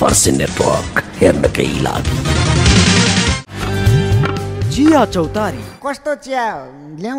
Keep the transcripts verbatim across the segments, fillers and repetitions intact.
फर्सी नेटवर्क हेर्नकै लागि। चिया चौतारी कस्तो चिया ल्याऊ?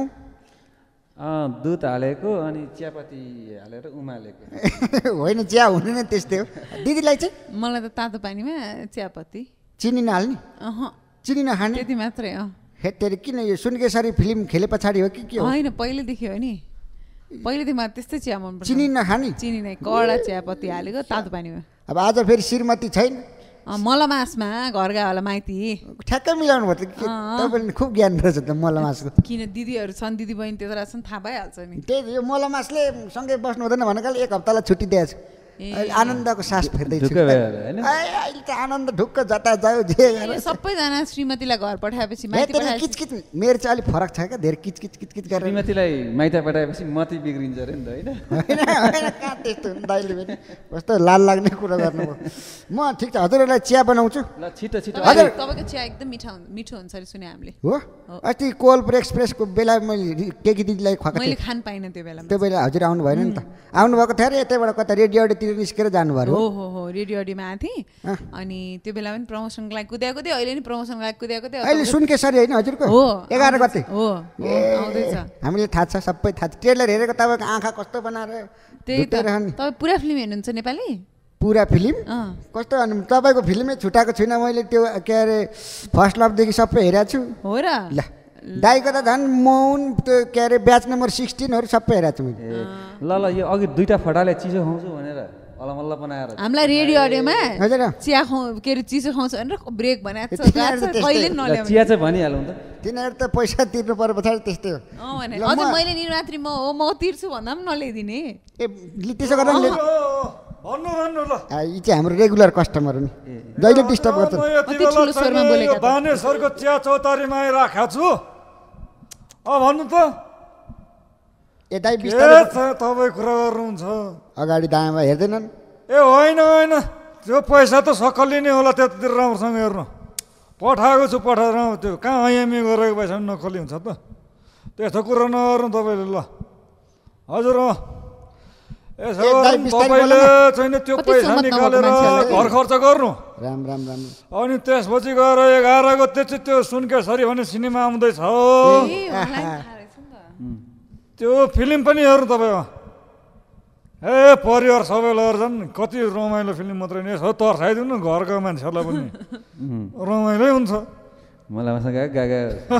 दुध हालेको अनि चियापत्ती हालेर उमालेको। होइन, चिया हुनु नै त्यस्तै हो। दिदीलाई चाहिँ मलाई त तातो पानीमा चियापत्ती, चिनी नहाल्ने, अह चिनी नखाने, त्यति मात्रै। अँ हेतेरी किन यो सुनकेसरी फिल्म खेले पछाडि हो कि के हो? होइन, पहिलेदेखि हो नि, पहिलेदेखि मलाई त्यस्तै चिया मनपर्छ। चिनी नखाने, चिनी नै, कडा चियापत्ती हालेको तातो पानीमा। अब आज फेरि श्रीमती छैन, मलमासमा घर गयो होला माइती, ठ्याक्कै मिलाउनु भयो त। तपाईँले खुब ज्ञान रहेछ त मलमासको। किन दिदीहरू छन्, दिदी बहिनी त्यता छन्, थाहा भइहाल्छ नि। त्यही यो मलमासले सँगै बस्नु हुँदैन भनेको एक हप्तालाई छुट्टी दिएछ। आनन्दको सास फेर्दैछु। अहिले त आनन्द ढुक्क जता जाऊ जे सबैजना श्रीमतीलाई घर पठाएपछि माइती पठाएपछि किचकिच। मेरो चाहिँ अलिक फरक छ क्या, धेरै किचकिच किचकिच गरेर। श्रीमतीलाई माइती पठाएपछि मती बिग्रिन्छ अरे नि त, होइन? होइन होइन, कहाँ त्यस्तो हुन्छ दाइले पनि कस्तो लाल लाग्ने कुरा गर्नुभयो। म ठिक छ, हजुरहरूलाई चिया बनाउँछु। ल छिटो छिटो। हजुर, तपाईँको चिया एकदम मिठो मिठो हुन्छ अरे सुने हामीले। हो, अस्ति कोल्ड एक्सप्रेसको बेला मैले केकी दिदीलाई खुवाएको मैले खान पाइनँ त्यो बेला। त्यो बेला हजुर आउनु भएन नि त? आउनुभएको थियो अरे यतैबाट कता रेडियोतिर निस्केर जानुभयो। हो हो हो, रेडियो अडीमा आएको थिएँ। अनि त्यो बेला पनि प्रमोसनको लागि कुद्याएको थियो, अहिले नि प्रमोसनको लागि कुद्याएको थियो। अहिले सुनकेसरी होइन हजुरको? हो, एघार गते हो, आउँदैछ। हामीले थाहा छ, सबै थाहा छ। ट्रेलर हेरेको तपाईँको आँखा कस्तो बनाएर त्यही त। तपाईँ पुरा फिल्म हेर्नुहुन्छ नेपाली? पुरा फिल्म कस्तो? अनि तपाईँको फिल्मै छुट्याएको छुइनँ मैले। त्यो के अरे फर्स्ट लभदेखि सबै हेरेको छु। हो र? ल, दाइको त झन् मौन, त्यो के अरे ब्याच नम्बर सिक्सटिनहरू सबै हेरेको छु मैले। ल ल, यो अघि दुईवटा फटाले चिसो खुवाउँछु भनेर अलमल्ल बनाएर हामीलाई रेडियो अडियोमा हजुर चिया खाउँ के अरे चिसो खाउँछ भनेर ब्रेक बनाएको छ। कहिले नल्याउनु चिया चाहिँ भनिहालौँ त। तिनीहरू त पैसा तिर्नु पर्यो पछाडि त्यस्तै हो। अँ भने अझ मैले निरात्री म हो म तिर्छु भन्दा पनि नल्याइदिने। ए त्यसो गर्दा भन्नु भन्नु ल। यी चाहिँ हाम्रो रेगुलर कस्टमर हो नि, जहिले डिस्टर्ब गर्छ। अति ठुलो स्वरमा बोलेको बानेश्वरको चिया चौतारीमा आइराखेको छु। अँ भन्नु त। ए दाइ बिस्तारै तपाईँ कुरा गर्नुहुन्छ। अगाडि दायाँमा हेर्दैनन्? ए होइन होइन, त्यो पैसा त सक्कली नै होला, त्यतातिर राम्रोसँग हेर्नु। पठाएको छु पठाएर, त्यो कहाँ आइएमए गरेको पैसा पनि नक्कली हुन्छ त। त्यस्तो कुरा नगर्नु तपाईँले। ल हजुर, अँ यसो तपाईँले चाहिँ त्यो पैसा निकालेर घर खर्च गर्नु। राम राम राम। अनि त्यसपछि गएर एघार गते चाहिँ त्यो सुनकेसरी भन्ने सिनेमा आउँदैछ, त्यो फिल्म पनि हेर्नु तपाईँ। ए परिवार सबै लगेर झन् कति रमाइलो फिल्म मात्रै नि, यसो तर्साइदिनु न घरका मान्छेहरूलाई पनि, रमाइलै हुन्छ। मलाई मसँग गागा।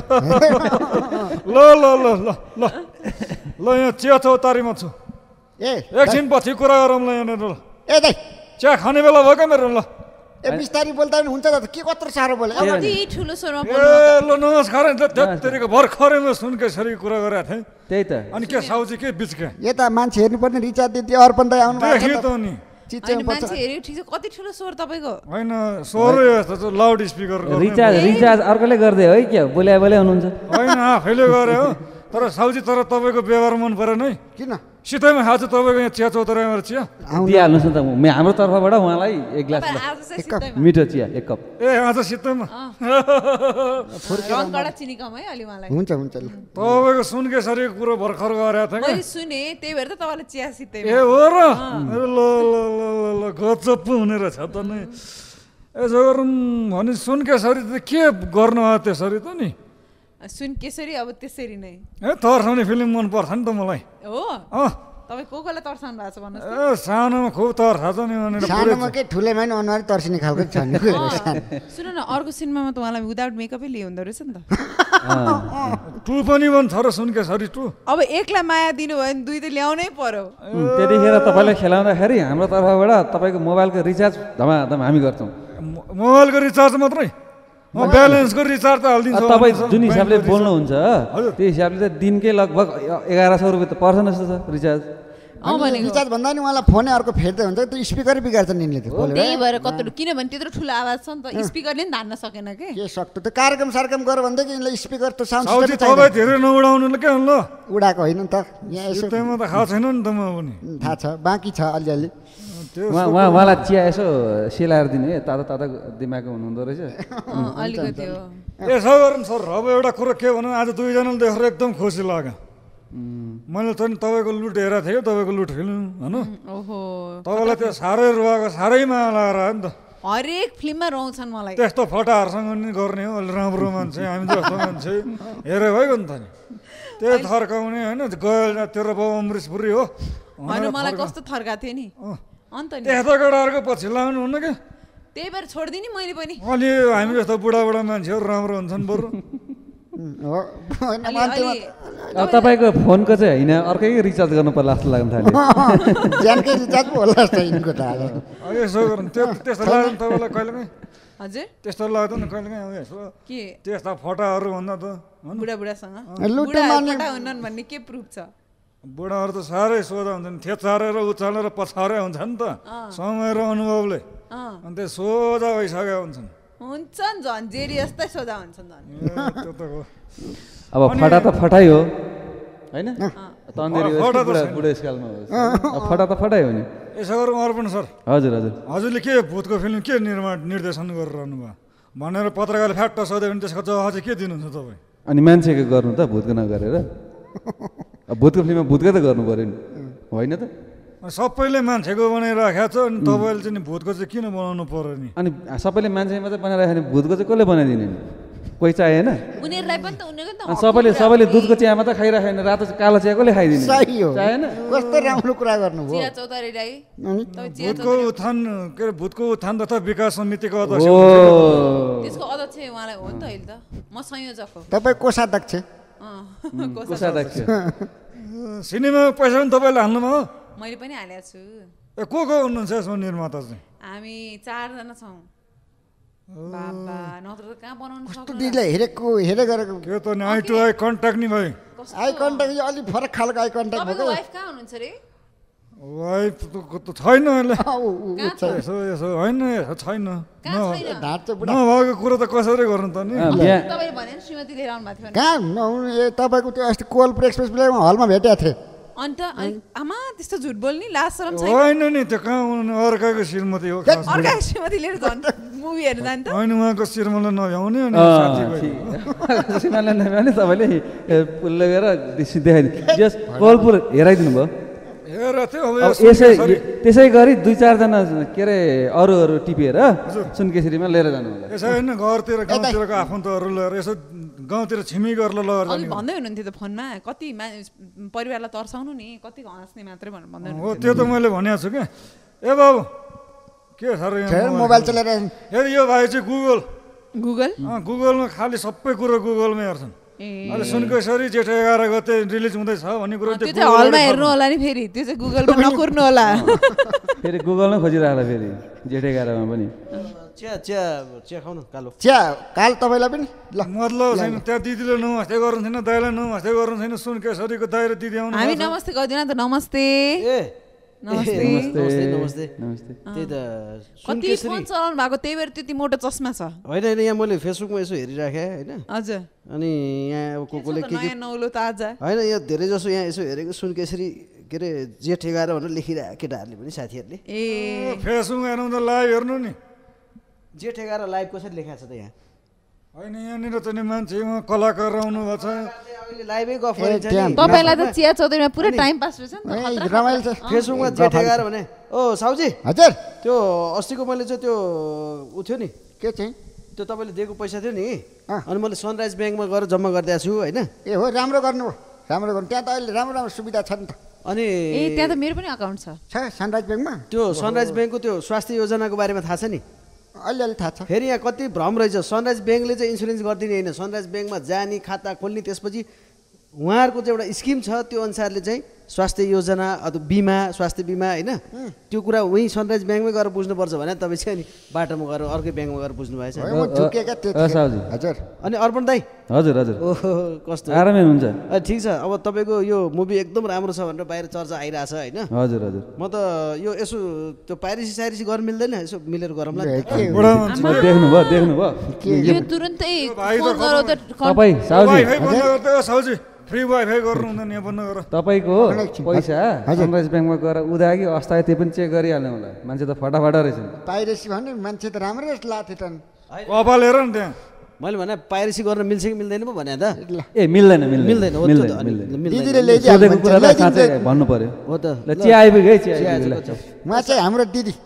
ल ल ल ल ल ल, यहाँ चिया चौतारीमा छु। ए एकछिन पछि कुरा गरौँ ल यहाँनिर। ल ए दाइ, चिया खाने बेला भयो क्या मेरो। ल ए बिस्तारै बोल्दा पनि हुन्छ त, के कत्रो साह्रो बोले। अति ठुलो स्वरमा ए ल नमस्कार। त्यतिको भर्खरै म सुनकेसरी कुरा गरेको थिएँ। त्यही त। अनि के साउजी के बिच के यता मान्छे हेर्नुपर्ने रिचार्ज दिदी अर्पण दाइ आउनु भएको देखियो त नि। मान्छे हेऱ्यो ठिक छ। कति ठुलो स्वर तपाईँको? होइन स्वर यस्तो लाउड स्पिकर रिचार्ज रिचार्ज अर्कोले गर्दै है, क्या बोल्या बोल्या हुनुहुन्छ? होइन आफैले गरे हो। तर साउजी तर तपाईँको व्यवहार मन परेन है। किन? सिधैमा खाएको तपाईँको यहाँ चिया चौतारीमा चिया दिइहाल्नुहोस् न त। हाम्रो तर्फबाट उहाँलाई एक ग्लास मिठो चिया, एक कप। ए आज सिधैमा चिनी कम है अलि मलाई। हुन्छ हुन्छ। तपाईँको सुनकेसरीको कुरो भर्खर गरेको थिएँ मैले सुने, त्यही भएर त तपाईँलाई चिया सिधै। ए हो र? ल ल ल ल गजब पो हुने रहेछ त नि। यसो गरौँ भने सुनकेसरी त के गर्नु आयो त्यसरी त नि? सुनकेसरी अब त्यसरी नै। ए तर्साउने फिल्म मन पर्छ नि त मलाई। हो? अँ तपाईँ को कोलाई तर्साउनु भएको छ भन्नुहोस् त? ए सानोमा खुब तर्साछ नि भनेर। सानोमा के ठुलेमा नि अनुहार तर्सिने खालको छ नि। सुन न, अर्को सिनेमामा त उहाँलाई विदाउट मेकअपै ल्याउँदो रहेछ नि त। टु पनि भन्छ र सुनकेसरी टु। अब एकलाई माया दिनुभयो भने दुई त ल्याउनै पर्यो। त्यतिखेर तपाईँले खेलाउँदाखेरि हाम्रो तर्फबाट तपाईँको मोबाइलको रिचार्ज धमाधम हामी गर्छौँ। मोबाइलको रिचार्ज मात्रै? ब्यालेन्सको रिचार्ज त हालिदिन्छ। तपाईँ जुन हिसाबले बोल्नुहुन्छ त्यो हिसाबले त दिनकै लगभग एघार सौ रुपियाँ त पर्छ जस्तो छ रिचार्ज। रिचार्ज भन्दा नि उहाँलाई फोनै अर्को फेर्दै हुन्छ, त्यो स्पिकर बिगार्छ नि यिनले। त्यही भएर कत्रो, किनभने त्यत्रो ठुलो आवाज छ नि त, स्पिकरले नि धान्न सकेन के। के सक्दो त कार्यक्रम सारक्रम गर भन्दै कि यिनले स्पिकर त साउन्ड सिस्टम तपाईँ धेरै नउडाउनु ल के ल। उडाएको होइन नि त, यहाँ यसो त्यसमा त खाएको छैन नि त म पनि। थाहा छ, बाँकी छ अलिअलि। उहाँ उहाँ उहाँलाई चिया यसो सेलाएर दिनु है, तातो तातो दिमागको हुनुहुँदो रहेछ। अलिकति हो। यसो गरौँ सर, अब एउटा कुरो के भनौँ, आज दुईजनाले देखेर एकदम खुसी लाग्यो। मैले त नि तपाईँको लुट हेरेको थिएँ, तपाईँको लुट फिल्म होइन। तपाईँलाई त्यो साह्रै रुवाएको, साह्रै माया लगाएर नि त। हरेक फिल्ममा रहन्छन् मलाई त्यस्तो फटाहरूसँग नि गर्ने हो अलि राम्रो मान्छे हामी जस्तो मान्छे हेरे भइगयो नि त नि त्यही थर्काउने होइन गयो तेरो बाउ अमृतपुरी हो होइन मलाई कस्तो थर्का थियो नि अन्त नि त्यस्तो केटाहरूको पछि लाउनु हुन्न क्या त्यही भएर छोडिदिने मैले पनि अलि हामी जस्तो बुढाबुढा मान्छेहरू राम्रो हुन्छन् बरु अब तपाईँको फोनको चाहिँ होइन अर्कै रिचार्ज गर्नु पर्ला जस्तो लाग्न थाल्यो ज्यानकै रिचार्ज पो होला जस्तो यिनको त यसो गर्नु त्यो त्यस्तो लाग्दैन तपाईँलाई कहिलेकाहीँ हजुर त्यस्तो लाग्दैन कहिलेकाहीँ यसो के त्यस्ता फटाहरू भन्दा त बुढाबुढासँग लुट्नु मार्ने फटा हुन्छन् भन्ने के प्रुफ छ बुढाहरू त साह्रै सोझा हुन्छन् थेचारेर उचालेर पछारे हुन्छ नि त समय र अनुभवले अनि त्यो सोझा भइसकेका हुन्छन् हुन्छन् झन् जेरी जस्तै सोझा हुन्छन् झन् त्यो त हो अब फटा त फटाइ हो होइन तन्देरी बुढेसकालमा हो फटा त फटाइ हो नि यसो गरौँ अर्पण सर हजुर हजुर हजुरले के भूतको फिल्म के निर्माण निर्देशन गरिरहनु भयो भनेर पत्रकारले फ्याट्ट सोध्यो भने त्यसको जवाब चाहिँ के दिनुहुन्छ तपाईँ अनि मान्छेको गर्नु त भूतको नगरेर अब भूतको फिल्ममा भूतकै त गर्नु पऱ्यो नि होइन त सबैले मान्छेको बनाइराखेको छ अनि तपाईँले चाहिँ भूतको चाहिँ किन बनाउनु पर्यो नि अनि सबैले मान्छे मात्रै बनाइराख्यो भने भूतको चाहिँ कसले बनाइदिने नि कोही चाहिएन उनीहरूलाई पनि त उनीहरूको अनि सबैले सबैले दुधको चिया मात्रै खाइराख्यो भने रातो कालो चिया कसले खाइदिने सही हो चाहिएन कस्तो राम्रो कुरा गर्नुभयो चिया चौतारी राई भूतको उत्थान के अरे भूतको उत्थान तथा विकास समितिको अध्यक्ष हो त्यसको अध्यक्ष उहाँलाई हो नि त अहिले त म संयोजक हो तपाईँ कोषाध्यक्ष कोषाध्यक्ष सिनेमा पैसा पनि तपाईँले हाल्नुभयो मैले पनि हालेको छु ए को को हुनुहुन्छ यसमा निर्माता चाहिँ हामी चारजना छौँ बाबा नत्र त कहाँ बनाउनु कस्तो सक्नु दिदीलाई हेरेको हेरे गरेको के त नि आई टु आई कन्ट्याक्ट नि भाइ आई कन्ट्याक्ट यो अलिक फरक खालको आई कन्ट्याक्ट तपाईँको भएको वाइफ कहाँ हुनुहुन्छ रे वाइफ त छैन अहिले ऊ, ऊ, ऊ, छ। यसो यसो होइन यसो छैन कहाँ छैन ढाँट चाहिँ बुढा नभएको कुरो त कसरी गर्नु त नि बिहा तपाईँले भने श्रीमती लिएर आउनु भएको थियो भने कहाँ नहुनु ए तपाईँको त्यो अस्ति कोलपुर एक्सप्रेस प्लेमा हलमा भेटेको थिएँ अन्त अनि आमा त्यस्तो झुट बोल्ने लाज शरम छैन होइन नि त्यो कहाँ हुनु अर्काको श्रीमती हो खास अर्का श्रीमती लिएर झन् मुभी हेर्नु जाने त होइन उहाँको श्रीमतीलाई नभ्याउने अनि साथीको सीमालाई नभ्याउने तपाईँले पुल्लो गएर देखाइदिनु जस कोलपुर हेराइदिनु भयो हेर त्यो अब अब यो यसै सुनकेसरी- त्यसै गरी दुई चारजना के अरे अरू अरू टिपेर सुनकेसरीमा लिएर जानु होला यसो होइन घरतिर गाउँतिरको आफन्तहरू लिएर यसो गाउँतिर छिमेकीहरूलाई लगेर अघि जाने भन्दै हुनुहुन्थ्यो त फोनमा कति मा परिवारलाई तर्साउनु नि कति हाँस्ने मात्रै भनेर भन्दै हो हुनुहुन्थ्यो त्यो त मैले भनेको छु क्या ए बाबु के छ र खेर यहाँ मोबाइल चलाएर हेर यो भाइ चाहिँ गुगल गुगल अँ, गुगलमा खालि सबै कुरो गुगलमै हेर्छन् ए अहिले सुनकेसरी जेठ एघार गते रिलिज हुँदैछ भन्ने कुरो त्यो त्यो चाहिँ हलमा गुगलबाट हेर्नु होला नि फेरि त्यो चाहिँ गुगलमा नकुर्नु होला फेरि गुगलमै खोजिरहेला फेरि जेठ एघारमा पनि चिया चिया चिया खाऊ न कालो चिया काल तपाईँलाई पनि ल मतलब छैन त्यहाँ दिदीले नमस्ते गर्नु छैन दाइलाई नमस्ते गर्नु छैन सुनकेसरीको दाइ र दिदी आउनु हामी भएको छ। नमस्ते गरिदिन त नमस्ते ए नमस्ते नमस्ते नमस्ते नमस्ते त्यही त कति फोन चलाउनु भएको त्यही भएर त्यति मोटो चस्मा छ होइन होइन यहाँ मैले फेसबुकमा यसो हेरिराखेँ होइन हजुर अनि यहाँ अब को कोले के छ त के के नयाँ नौलो ताजा होइन यहाँ धेरै जसो यहाँ यसो हेरेको सुनकेसरी के अरे जेठ एघार भनेर लेखिरहेको केटाहरूले पनि साथीहरूले ए फेसबुकमा हेर्नु त लाइभ हेर्नु नि जेठ एघार लाइभ कसरी लेखाएको छ त यहाँ होइन यहाँनिर त नि मान्छे उहाँ कलाकार आउनु भएको छ अहिले लाइभै गफ ए, गरिन्छ त्यहाँ नि तपाईँलाई त चिया चौधरीमा पुरा टाइम पास रहेछ नि त ए, खतरा रमाइलो छ फेसबुकमा जेठ एघार भने ओ साउजी हजुर त्यो अस्तिको मैले चाहिँ त्यो उ थियो नि के चाहिँ त्यो तपाईँले दिएको पैसा थियो नि अँ। अनि मैले सनराइज ब्याङ्कमा गएर जम्मा गरिदिएको छु होइन ए हो राम्रो गर्नु राम्रो गर्नु त्यहाँ त अहिले राम्रो राम्रो सुविधा छ नि त अनि ए त्यहाँ त मेरो पनि अकाउन्ट छ छ सनराइज ब्याङ्कमा त्यो सनराइज ब्याङ्कको त्यो स्वास्थ्य योजनाको बारेमा थाहा छ नि अलिअलि थाहा छ फेरि यहाँ कति भ्रम रहेछ सनराइज ब्याङ्कले चाहिँ इन्सुरेन्स गरिदिने होइन सनराइज ब्याङ्कमा जाने खाता खोल्ने त्यसपछि उहाँहरूको चाहिँ एउटा स्किम छ त्यो अनुसारले चाहिँ स्वास्थ्य योजना अथवा बिमा स्वास्थ्य बिमा होइन त्यो कुरा उहीँ सनराइज ब्याङ्कमै गएर बुझ्नुपर्छ भने तपाईँ चाहिँ अनि बाटोमा गएर अर्कै ब्याङ्कमा गएर बुझ्नु भएछ हो, म झुकेका अ, त्यतिखेर। साउजी। हजुर अनि अर्पण दाई हजुर हजुर ओहो कस्तो आरामै हुन्छ अ, ठिक छ अब तपाईँको यो मुभी एकदम राम्रो छ भनेर बाहिर चर्चा आइरहेछ होइन हजुर हजुर म त यो यसो त्यो पाइरेसी साइरेसी गर्न मिल्दैन यसो मिलेर गरौँला नि त। के बुढा मान्छे म देख्नुभयो देख्नुभयो यो तुरन्तै भाइ त फोन गरौ त कन्- तपाईँ साउजी वाइफाई बन्द गर्दै साउजी फ्री वाइफाई गर्नु हुँदैन यहाँ बन्द गर तपाईँको पैसा सनराइज ब्याङ्कमा गएर उदा कि अस्ताए त्यो पनि चेक गरिहाल्नु होला मान्छे त फटाफटा रहेछ नि पाइरेसी भने मान्छे त राम्रै लाथे त कपाल हेर नि त्यहाँ मैले भने पाइरेसी गर्न मिल्छ कि मिल्दैन पो भने त ए मिल्दैन मिल्दैन मिल्दैन हो त्यो त मिल्दैन अनि मिल्दैन मिल्दैन दिदीले ल्याइदियो सोधेको भन्छ, कुरा त ल्याइदिन्छ। साँच्चै भन्नु पर्यो हो त ल चिया आइपुग्यो है चिया चिया आइपुग्यो आइपुग्यो। ल। उहाँ चाहिँ हाम्रो दिदी साउजीको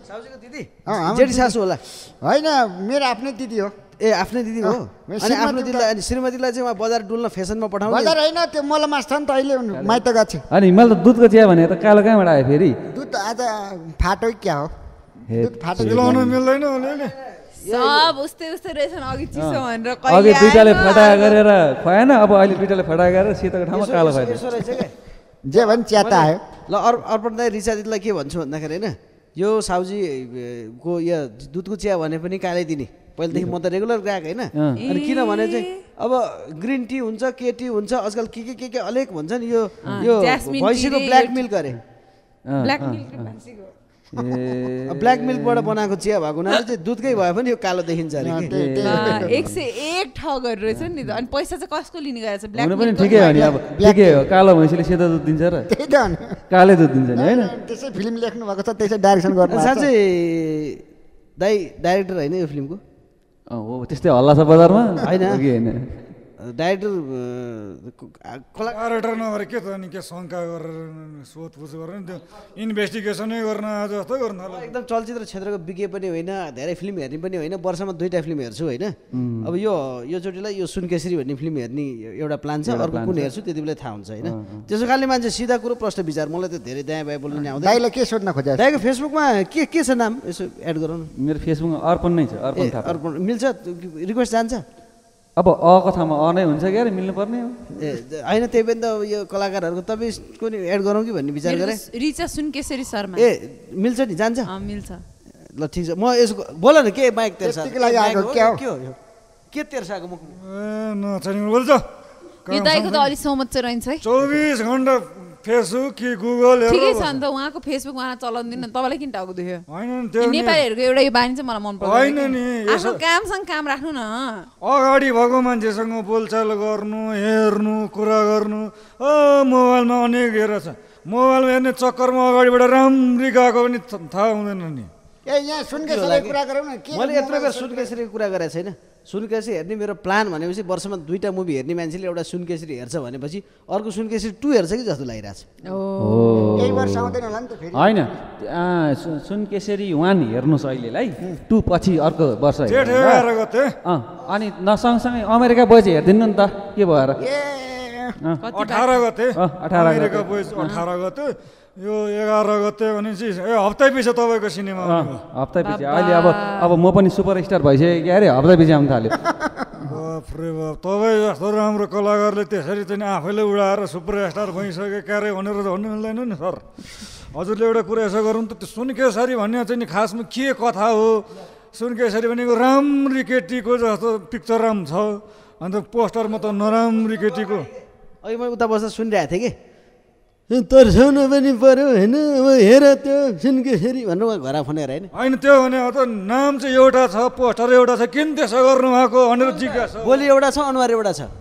दिदी अँ, हाम्रो जेठी दिदी। सासू होला होइन मेरो आफ्नै दिदी हो ए आफ्नै दिदी हो मेरो अनि आफ्नो श्रीमती दिदीलाई अनि श्रीमतीलाई चाहिँ उहाँ बजार डुल्न फेसनमा पठाउने बजार होइन त्यो मलमास छ नि त अहिले माइत गएको छ अनि मैले त दुधको चिया भने त कालो कहाँबाट आयो फेरि दुध आज फाटो क्या हो हे, दुध फाटो मिलाउन मिल्दैन अलिअलि सब उस्तै उस्तै रहेछन् अघि चिसो भनेर अघि कहिले दुइटाले आएन, फटा अहिले- गरेर खुवाएन अब अहिले दुइटाले फटा गरेर शीतको ठाउँमा यसो- कालो यसो- खुवाइदियो यसो रहेछ क्या जे भने च्याता आयो ल अर अर्पण दाई रिचा दिदीलाई के भन्छु भन्दाखेरि होइन यो साउजी ए, को यो दुधको चिया भने पनि कालै दिने पहिलेदेखि म त रेगुलर ग्राहक होइन अँ। अनि किन भने चाहिँ अब ग्रिन टी हुन्छ के टी हुन्छ आजकल के के के के अलेक भन्छ नि यो अँ, यो ज्यास्मिन भैँसीको टी रे, ब्ल्याक यो- मिल्क अरे अँ, ब्ल्याक अँ, मिल्क र अँ। भान्सीको। ए ब्ल्याक मिल्कबाट बनाएको चिया भएको हुनाले चाहिँ दुधकै भए पनि यो कालो देखिन्छ अरे अँ, कि त्यही- त्यही। ला, एक सय एक ठगहरू रहेछ नि त अनि पैसा चाहिँ कसको लिने गरेछ ब्ल्याक हुनु पनि मिल्क ठिकै हो नि अब ठिकै हो कालो भैँसीले सेतो दुध दिन्छ र त्यही त हो नि। कालै दुध दिन्छ नि होइन त्यसै फिल्म लेख्नु भएको छ त्यसै डाइरेक्सन गर्नु भएको छ। साँच्चै दाई डाइरेक्टर होइन यो फिल्मको अँ, हो त्यस्तै हल्ला छ बजारमा होइन। हो कि होइन डाइरेक्टर अँ, कला क्यारेक्टर नभएर के त अनि के शङ्का गरेर सोधपुछ गरेर नि त्यो इन्भेस्टिगेसनै गर्न आज जस्तो गर्न थाल्यो एकदम चलचित्र क्षेत्रको विज्ञ पनि होइन धेरै फिल्म हेर्ने पनि होइन वर्षमा दुईवटा फिल्म हेर्छु होइन अब यो यो चोटिलाई यो सुनकेसरी भन्ने फिल्म हेर्ने एउटा प्लान छ एउटा अर्को प्लान कुन छ। हेर्छु त्यति बेला थाहा हुन्छ होइन त्यसो कारणले मान्छे सिधा कुरो प्रश्न विचार मलाई त धेरै दायाँ बायाँ बोल्नु नि आउँदैन दाइलाई के सोध्न खोजेको छ? दाइको फेसबुकमा के के छ नाम यसो एड गरौँ न मेरो फेसबुकमा अर्पण नै छ ए अर्पण थापा अर्पण मिल्छ रिक्वेस्ट जान्छ अब अ कथामा अ नै हुन्छ क्या अरे मिल्नु पर्ने हो ए होइन त्यही पनि त यो कलाकारहरूको तपाईँको नि एड गरौँ कि भन्ने विचार मेरो गरेँ त रिचा सुनकेसरी शर्मा ए मिल्छ नि जान्छ अँ, मिल्छ ल ठिक छ म यसको बोल न के माइक तेर्सा त्यतिकै लागि आएको क्या हो? के हो यो के तेर्साको मुख ए नछाने बोल्छ यो दाइको त अलिक सहमत चाहिँ रहन्छ है चौबिस घन्टा फेसबुक कि गुगल ठिकै हेरेर छ नि त उहाँको फेसबुक उहाँ चलाउँदिन तपाईँलाई किन टाउको दुख्यो होइन नि यो त्यो नि नेपालीहरूको एउटा यो बानी चाहिँ मलाई मन पर्दैन होइन कि। नि, आफ्नो यसो- कामसँग काम राख्नु न अगाडि भएको मान्छेसँग बोलचाल गर्नु हेर्नु कुरा गर्नु अ मोबाइलमा अनेक हेरेर छ मोबाइलमा हेर्ने चक्करमा अगाडिबाट राम्री गएको पनि थ- थाहा हुँदैन नि ए यहाँ सुनकेसरी कुरा गरौँ न के मैले यत्रो बेर सुनकेसरीको कुरा गरेको छैन सुनकेसरी हेर्ने मेरो प्लान भनेपछि वर्षमा दुईवटा मुभी हेर्ने मान्छेले एउटा सुनकेसरी हेर्छ भनेपछि अर्को सुनकेसरी टू हेर्छ कि जस्तो लागिरहेछ ओ हो यही वर्ष आउँदैन होला नि त फेरि होइन अँ, सु- सुनकेसरी वान हेर्नुहोस् अहिलेलाई टु पछि अर्को वर्ष जेठ हेर्नु ल। एघार गते अँ अनि न सँगसँगै अमेरिका बोइज हेरिदिनु नि त के भएर ए अँ, कति अठार गते अँ, अठार गते। अमेरिका बोइज अठार गते यो एघार गते भनेपछि ए हप्तै पछि तपाईँको सिनेमा अँ, आउनु हप्ता पछि अहिले अब अब म पनि सुपरस्टार भइसकेँ क्या अरे हप्ता पछि आउनु थाल्यो बाफ्रे बाप तपाईँ जस्तो राम्रो कलाकारले त्यसरी चाहिँ आफैले उडाएर सुपरस्टार भइसके क्यारे भनेर त भन्नु मिल्दैन नि सर हजुरले एउटा कुरा यसो गरौँ त त्यो सुनकेसरी भन्ने चाहिँ नि खासमा के कथा हो सुनकेसरी भनेको राम्री केटीको जस्तो पिक्चर राम छ अन्त पोस्टरमा त नराम्री केटीको अहिले मैले उता बस्दा सुनिरहेको थिएँ कि तर्साउन पनि पऱ्यो होइन अब हेर त्यो सुनकेसरी भनेर उहाँ घर फनेर होइन होइन त्यो भने अब त नाम चाहिँ एउटा छ पोस्टर एउटा छ किन त्यसो गर्नु भएको भनेर जिज्ञासा बोली एउटा छ अनुहार एउटा छ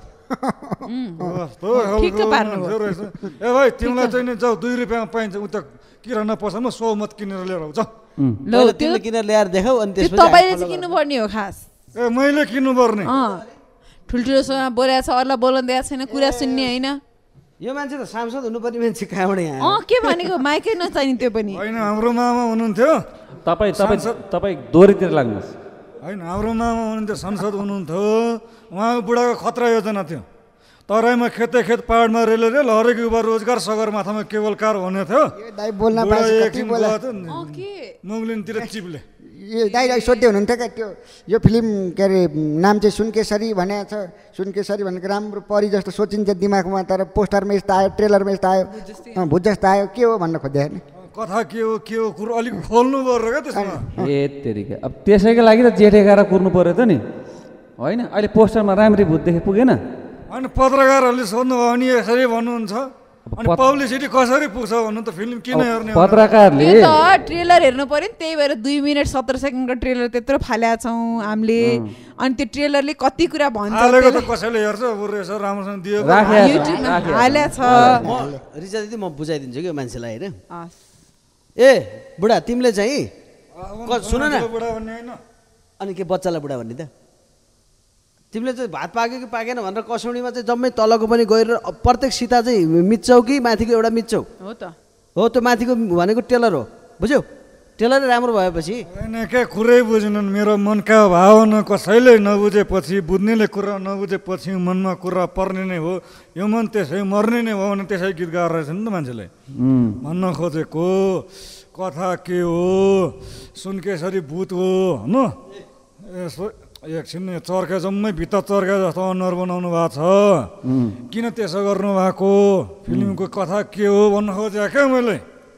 कस्तो ठिक्क खालको पार्नुभयो। मान्छे रहेछ। ए भाइ तिमीलाई चाहिँ नि जाऊ दुई रुपियाँमा पाइन्छ उता किराना पसलमा सौ मत किनेर लिएर आउँछ ल पहिला त्यो तिमीले किनेर ल्याएर देखाऊ अनि त्यो त्यसपछि तपाईँले हामी चाहिँ किन्नुपर्ने हो खास ए मैले किन्नुपर्ने अँ ठुल्ठुलोसँग बोलेको छ अरूलाई बोल्न दिएको छैन कुरा सुन्ने होइन यो मान्छे त सांसद हुनुपर्ने मान्छे कहाँबाट यहाँ अँ के भनेको माइकै नचाहिने त्यो पनि होइन हाम्रो मामा हुनुहुन्थ्यो तपाईँ तपाईँ तपाईँ दोहोरीतिर लाग्नुहोस् होइन हाम्रो मामा हुनुहुन्थ्यो संसद हुनुहुन्थ्यो उहाँको बुढाको खतरा योजना थियो तराईमा खेते खेत पाहाडमा रेल रेल हरेक युवा रोजगार सगरमाथामा केवल कार हुने थियो ए दाइ बोल्न बुढा पाएपछि कति एकछिन बोला गएको थियो नि, अँ के मुङ्लिनतिर चिप्ले ए दाइ सोध्दै हुनुहुन्थ्यो क्या त्यो यो फिल्म के अरे नाम चाहिँ सुनकेसरी भनेको छ सुनकेसरी भनेको राम्रो परी जस्तो सोचिन्छ दिमागमा तर पोस्टरमा यस्तो आयो ट्रेलरमा यस्तो आयो अँ, भुत जस्तो आयो के हो भन्न खोजेको नि कथा के हो के हो कुरो अलिक खोल्नु पर्यो क्या त्यसमा ए तेरिका अब त्यसैको लागि त जेठ एघार कुर्नु पऱ्यो त नि होइन अहिले पोस्टरमा राम्री भूत देखे पुगेन अनि पत्रकारहरूले सोध्नुभयो भने यसरी भन्नुहुन्छ अनि पत्र- पब्लिसिटी कसरी पुग्छ भन्नु त फिल्म किन हेर्ने हो? पत्रकारले त्यो त ट्रेलर हेर्नु पर्यो नि त्यही भएर दुई मिनट सत्र सेकेन्डको ट्रेलर त्यत्रो फालेका छौँ हामीले अनि त्यो ट्रेलरले कति कुरा भन्छ हालेको त त्यसले कसैले हेर्छ बरु यसो राम्रोसँग दिएको राखेको छ, युट्युबमा राखेको छ। हालेको छ म रिचा दिदी म बुझाइदिन्छु कि यो मान्छेलाई होइन हस्। ए बुढा तिमीले चाहिँ क- सुन न बुढा भन्ने होइन अनि के बच्चालाई बुढा भन्ने त तिमीले चाहिँ भात पाक्यो कि पाकेन भनेर कसौडीमा चाहिँ जम्मै तलको पनि गएर प्रत्येक सीता चाहिँ मिच्छौ कि माथिको एउटा मिच्छौ हो त हो त्यो माथिको भनेको टेलर हो बुझ्यौ टेलर राम्रो भएपछि होइन के कुरै बुझेनन् मेरो मनका भावना कसैले नबुझेपछि बुझ्नेले कुरा नबुझेपछि मनमा कुरा पर्ने नै हो यो मन त्यसै मर्ने नै हो भने त्यसै गीत गाएर रहेछ नि त मान्छेले भन्न खोजेको कथा के हो सुनकेसरी भूत हो होइन यसो एकछिन चर्के जम्मै भित्ता चर्के जस्तो अनुहार बनाउनु भएको छ किन त्यसो गर्नु भएको फिल्मको कथा के हो भन्न खोजेको क्या मैले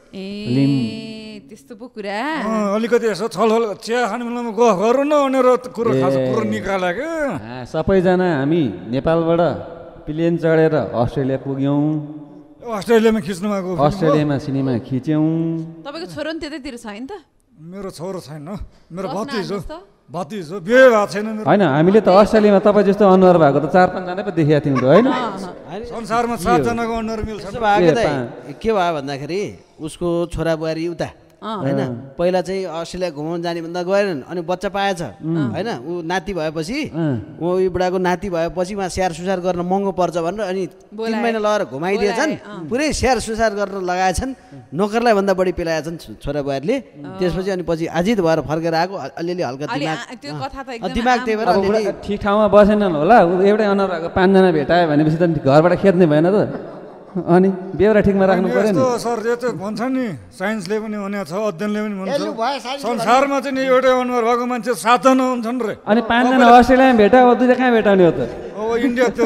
ए त्यस्तो पो कुरा अलिकति यसो छलफल चिया खाने बेलामा गफ गरौँ न भनेर कुरो खास कुरो निकाल्यो क्या सबैजना हामी नेपालबाट प्लेन चढेर अस्ट्रेलिया पुग्यौँ अस्ट्रेलियामा खिच्नु भएको अस्ट्रेलियामा सिनेमा खिच्यौँ तपाईँको छोरो नि त्यतैतिर छ नि त मेरो छोरो छैन मेरो भतिज हो भतिज हो बिहे भएको छैन मेरो होइन हामीले त अस्ट्रेलियामा तपाईँ जस्तो अनुहार भएको त चार पाँचजना पो देखेको थियौँ त होइन संसारमा सातजनाको अनुहार मिल्छ के भयो भन्दाखेरि उसको छोरा बुहारी उता होइन पहिला चाहिँ अस्ट्रेलिया घुमाउनु जाने भन्दा गएनन् अनि बच्चा पाएछ होइन ऊ नाति भएपछि ऊ बुढाको नाति भएपछि उहाँ स्याहार सुसार गर्न महँगो पर्छ भनेर अनि तिन महिना लगाएर घुमाइदिएछन् पुरै स्याहार सुसार गर्न लगाएछन् नोकरलाई भन्दा बढी पेलाएछन् छोरा बुहारीले त्यसपछि अनि पछि आजित भएर फर्केर आएको अलिअलि हल्का दिमाग दिमाग त्यही भएर ठिक ठाउँमा बसेनन् होला एउटै अनुहार भएको पाँचजना भेटायो भनेपछि त घरबाट खेद्ने भएन त अनि बेहोरा ठिकमा राख्नु पर्यो नि सर यो चाहिँ भन्छ नि साइन्सले पनि भनेको छ अध्ययनले पनि भन्छ संसारमा चाहिँ नि एउटै अनुहार भएको मान्छे सातजना हुन्छन् रे अनि पाँचजना अस्ट्रेलियामा भेटा अब दुईटा कहाँ भेटाउने हो त अब इन्डियातिर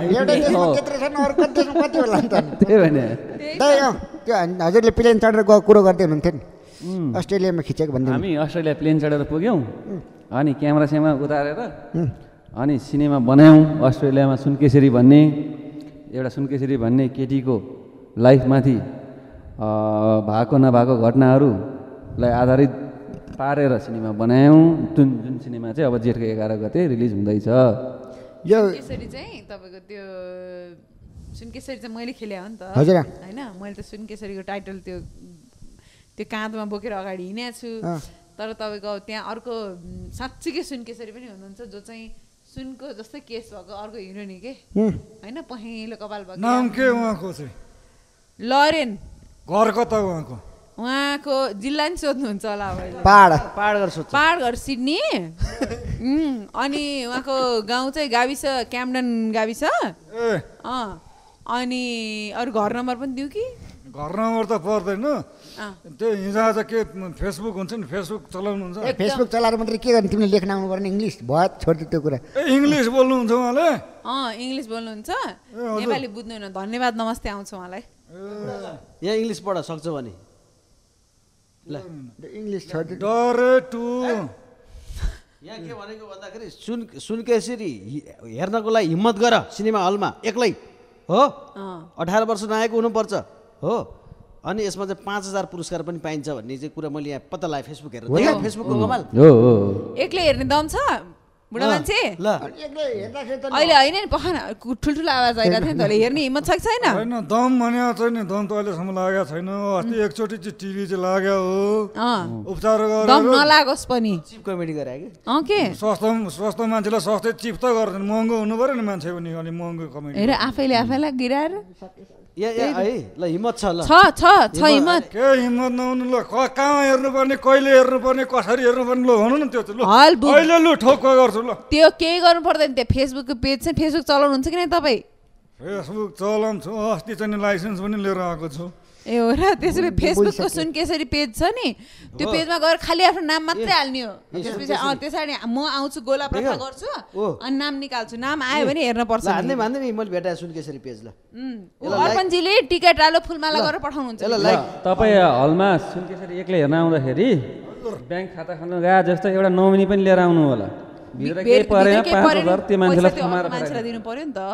त्यही भने त्यो हजुरले प्लेन चढेर गएको कुरो गर्दै हुनुहुन्थ्यो नि अस्ट्रेलियामा खिचेको भन्दै हामी अस्ट्रेलिया प्लेन चढेर पुग्यौँ अनि क्यामेरा स्यामेरा उतारेर अनि सिनेमा बनायौँ अस्ट्रेलियामा सुनकेसरी भन्ने एउटा सुनकेसरी भन्ने केटीको लाइफमाथि भएको नभएको घटनाहरूलाई आधारित पारेर सिनेमा बनायौँ जुन जुन सिनेमा चाहिँ अब जेठको एघार गते रिलिज हुँदैछ यो सुनकेसरी चाहिँ तपाईँको त्यो सुनकेसरी चाहिँ मैले खेले हो नि त हजुर होइन मैले त सुनकेसरीको टाइटल त्यो त्यो काँधमा बोकेर अगाडि हिँडेको छु तर तपाईँको त्यहाँ अर्को साँच्चीकै सुनकेसरी पनि हुनुहुन्छ जो चाहिँ सुनको जस्तै केस भएको अर्को हिरोनी के होइन पहेँलो कपाल भएको नाम के उहाँको चाहिँ लरेन घर कता उहाँको उहाँको जिल्ला नि सोध्नुहुन्छ होला अब पहाड पहाड घर सोध्छ पहाड घर सिडनी अनि उहाँको गाउँ चाहिँ गाविस क्याम्डन गाविस अँ अनि अरू घर नम्बर पनि दिउँ कि घर नम्बर त पर्दैन त्यो हिजोआज के फेसबुक हुन्छ नि फेसबुक चलाउनुहुन्छ ए फेसबुक चलाएर मात्रै के गर्ने तिमीले लेख्न आउनु पर्ने इङ्ग्लिस भयो छोड्दै त्यो कुरा ए इङ्ग्लिस बोल्नुहुन्छ उहाँले अँ इङ्ग्लिस बोल्नुहुन्छ नेपाली बुझ्नुहुन्न धन्यवाद नमस्ते आउँछ उहाँलाई यहाँ इङ्ग्लिस पढ सक्छ भने ल इङ्ग्लिस छोड्दै डरे टु यहाँ के भनेको भन्दाखेरि सुन सुनकेसरी हेर्नको लागि हिम्मत गर सिनेमा हलमा एक्लै हो अठार वर्ष नआएको हुनुपर्छ हो अनि यसमा चाहिँ पाँच हजार पुरस्कार पनि पाइन्छ भन्ने चाहिँ कुरा मैले यहाँ पत्ता लगाएँ फेसबुक हेरेर फेसबुकको कमाल एक्लै हेर्ने दम छ बुढा मान्छे ल अहिले होइन नि पखान ठुल्ठुलो आवाज आइरहेको थियो नि तले हेर्ने हिम्मत छ कि छैन होइन दम भनेको चाहिँ नि दम त अहिलेसम्म लागेको छैन अस्ति एकचोटि चाहिँ टिभी चाहिँ लाग्यो हो उपचार गरेर दम नलागोस् पनि चिप कमेडी गरे कि अँ के सस्तो सस्तो मान्छेलाई सस्तै चिप त गर्दैन महँगो हुनु पऱ्यो नि मान्छे पनि अलिक महँगो कमेडी हेर आफैले आफैलाई गिराएर या या है ल हिम्मत छ ल छ छ छ हिम्मत के हिम्मत नहुनु ल कहाँ हेर्नुपर्ने कहिले हेर्नुपर्ने कसरी हेर्नुपर्ने ल भनौँ न त्यो चाहिँ ल हल बुक अहिले लु ठोक्क गर्छु ल त्यो केही गर्नु पर्दैन त्यो फेसबुकको पेज चाहिँ फेसबुक चलाउनुहुन्छ कि नै तपाईँ फेसबुक चलाउँछु अस्ति चाहिँ लाइसेन्स पनि लिएर आएको छु ए हो र त्यसो भए फेसबुकको सुनकेसरी पेज छ नि त्यो पेजमा गएर खालि आफ्नो नाम मात्रै हाल्ने हो त्यसपछि अँ त्यसरी म आउँछु गोला प्रथा गर्छु अनि नाम निकाल्छु नाम आयो भने हेर्न पर्छ भन्दै भन्दै नि मैले भेटाएँ सुनकेसरी पेज ल अर्पणजीले टिकट आलो फुलमाला गरेर पठाउनुहुन्छ तपाईँ हलमा सुनकेसरी एक्लै हेर्न आउँदाखेरि ब्याङ्क खाता खोल्नु गए जस्तो एउटा नोमिनी पनि लिएर आउनु होला भित्र केही परेन पाँच हजार त्यो मान्छेलाई थमाएर मान्छेलाई दिनु पर्यो नि त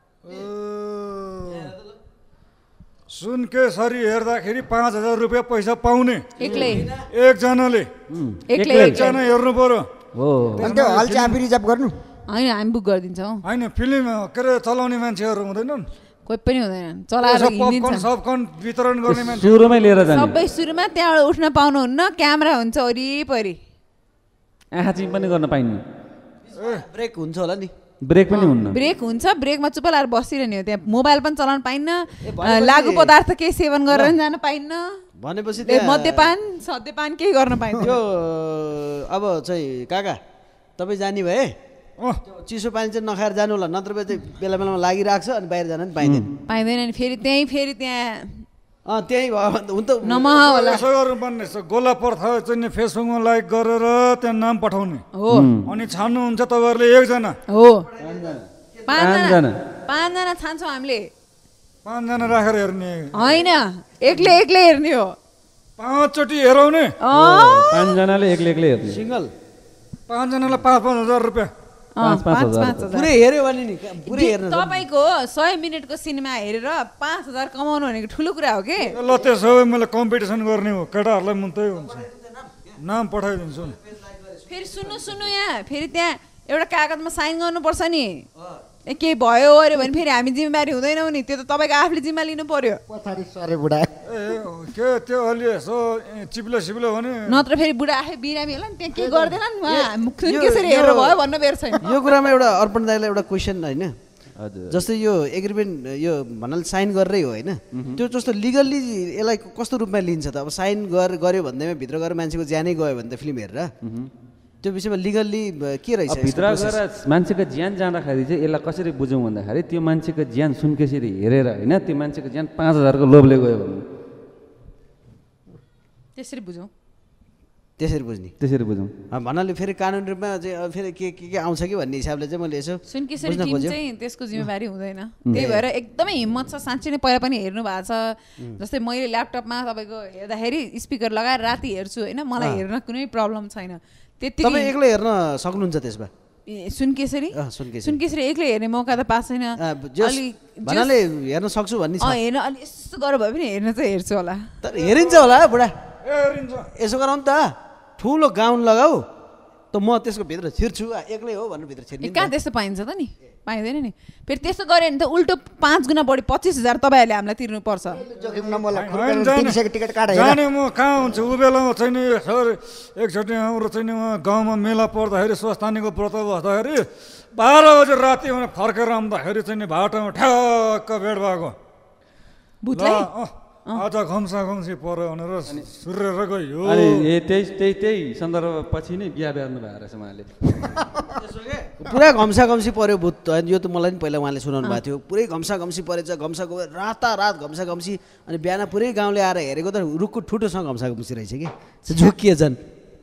सुनकेसरी हेर्दाखेरि पाँच हजार रुपियाँ पैसा पाउने एक्लै एकजनाले एक्लै एकजना हेर्नु पर्यो हो त्यो हल चाहिँ आफै रिजर्भ गर्नु होइन हामी बुक गरिदिन्छौँ होइन फिल्म के अरे चलाउने मान्छेहरू हुँदैनन् कोही पनि हुँदैन चलाएर पपकर्न सबकर्न वितरण गर्ने मान्छे सुरुमै लिएर जाने सबै सुरुमा त्यहाँबाट उठ्न पाउनुहुन्न क्यामेरा हुन्छ वरिपरि आँखा चिम पनि गर्न पाइन्न ब्रेक हुन्छ होला नि ब्रेक पनि हुन्न ब्रेक हुन्छ ब्रेकमा चुप लाएर बसिरहने हो त्यहाँ मोबाइल पनि चलाउन पाइन्न लागु पदार्थ केही सेवन गरेर पनि जान पाइन्न भनेपछि मद्यपान सद्यपान केही गर्न पाइन्छ त्यो अब चाहिँ काका तपाईँ जाने भए चिसो पानी चाहिँ नखाएर जानु होला नत्र चाहिँ बेला बेलामा लागिरहेको छ अनि बाहिर जान पनि पाइँदैन पाइँदैन नि फेरि त्यहीँ फेरि त्यहाँ अँ त्यहीँ भयो भने त हुन त नमहा होला यसो गर्नुपर्ने रहेछ गोला पर्था चाहिँ फेसबुकमा लाइक गरेर त्यहाँ नाम पठाउने हो अनि छान्नुहुन्छ तपाईँहरूले एकजना हो पाँचजना पाँचजना पाँचजना छान्छौँ हामीले पाँचजना राखेर हेर्ने होइन एक्लै एक्लै हेर्ने हो पाँचचोटि हेराउने पाँचजनाले एक्लै एक्लै हेर्ने सिङ्गल पाँचजनालाई पाँच पाँच हजार रुपियाँ पाँच पाँच हजार पुरै हेऱ्यो भने नि पुरै हेर्न तपाईँको सय मिनटको सिनेमा हेरेर पाँच हजार कमाउनु भनेको ठुलो कुरा हो कि ल त्यसो भए मैले कम्पिटिसन गर्ने हो केटाहरूलाई मन त्यही हुन्छ नाम पठाइदिन्छु नि फेरि सुन्नु सुन्नु यहाँ फेरि त्यहाँ एउटा कागजमा साइन गर्नुपर्छ नि ए केही भयो अरे भने फेरि हामी जिम्मेवारी हुँदैनौँ नि त्यो त तपाईँको आफूले जिम्मा लिनु पर्यो पछाडि सरे बुढा ए के त्यो अलि यसो चिप्लो सिप्लो भने नत्र फेरि बुढा आफै बिरामी होला नि त्यहाँ केही गर्दैन नि उहाँ मुखथुन कसरी हेरेर भयो भन्न बेर छैन यो कुरामा एउटा अर्पण दाइलाई एउटा क्वेसन होइन हजुर जस्तै यो एग्रिमेन्ट यो भन्नाले साइन गरेरै हो होइन त्यो जस्तो लिगल्ली यसलाई कस्तो रूपमा लिन्छ त अब साइन गर गर्यो भन्दैमा भित्र गएर मान्छेको ज्यानै गयो भने त फिल्म हेरेर त्यो विषयमा लिगल्ली के रहेछ भित्र गएर मान्छेको ज्यान जाँदाखेरि चाहिँ यसलाई कसरी बुझौँ भन्दाखेरि त्यो मान्छेको ज्यान सुनकेसरी हेरेर होइन त्यो मान्छेको ज्यान पाँच हजारको लोभले गयो भने त्यसरी बुझौँ त्यसरी बुझ्ने त्यसरी बुझौँ भन्नाले फेरि कानुन रूपमा चाहिँ अब फेरि के के के आउँछ कि भन्ने हिसाबले चाहिँ मैले यसो सुनकेसरी टिम चाहिँ त्यसको जिम्मेवारी हुँदैन त्यही भएर एकदमै हिम्मत छ साँच्चै नै पहिला पनि हेर्नु भएको छ जस्तै मैले ल्यापटपमा तपाईँको हेर्दाखेरि स्पिकर लगाएर राति हेर्छु होइन मलाई हेर्न कुनै प्रब्लम छैन त्यति तपाईँ एक्लै हेर्न सक्नुहुन्छ त्यसमा सुनकेसरी सुनकेसरी सुनकेसरी एक्लै हेर्ने मौका त पाएको छैन भन्नाले हेर्न सक्छु भन्ने छ हेर्न अलि यस्तो गरेर भए पनि हेर्न चाहिँ हेर्छु होला तर हेरिन्छ होला बुढा हेरिन्छ यसो गरौँ त ठुलो गाउन लगाऊ त म त्यसको भित्र छिर्छु एक्लै हो भन्नु भित्र छिर्ने कहाँ त्यस्तो पाइन्छ त नि पाइँदैन नि फेरि त्यस्तो गऱ्यो भने त उल्टो पाँच गुणा बढी पच्चिस हजार तपाईँहरूले हामीलाई तिर्नुपर्छ जाने म कहाँ हुन्छ ऊ बेलामा चाहिँ नि सर एकचोटि हाम्रो चाहिँ नि गाउँमा मेला पर्दाखेरि स्वस्थानीको व्रत बस्दाखेरि बाह्र बजे राति फर्केर आउँदाखेरि चाहिँ नि बाटोमा ठ्याक्क भेट भएको आज घम्सा घम्सी पर्यो भनेर सुरेर गयो अनि ए त्यही त्यही त्यही सन्दर्भ पछि नै बिहा बेर्नु भएको रहेछ उहाँले पुरा घम्सा घम्सी पर्यो भूत यो त मलाई पनि पहिला उहाँले सुनाउनु भएको थियो पुरै घम्सा घम्सी परेछ घम्सा गयो रातारात घम्सा घम्सी अनि बिहान पुरै गाउँले आएर हेरेको त रुखको ठुटोसँग घम्सा घम्सी रहेछ कि झुक्किए झन्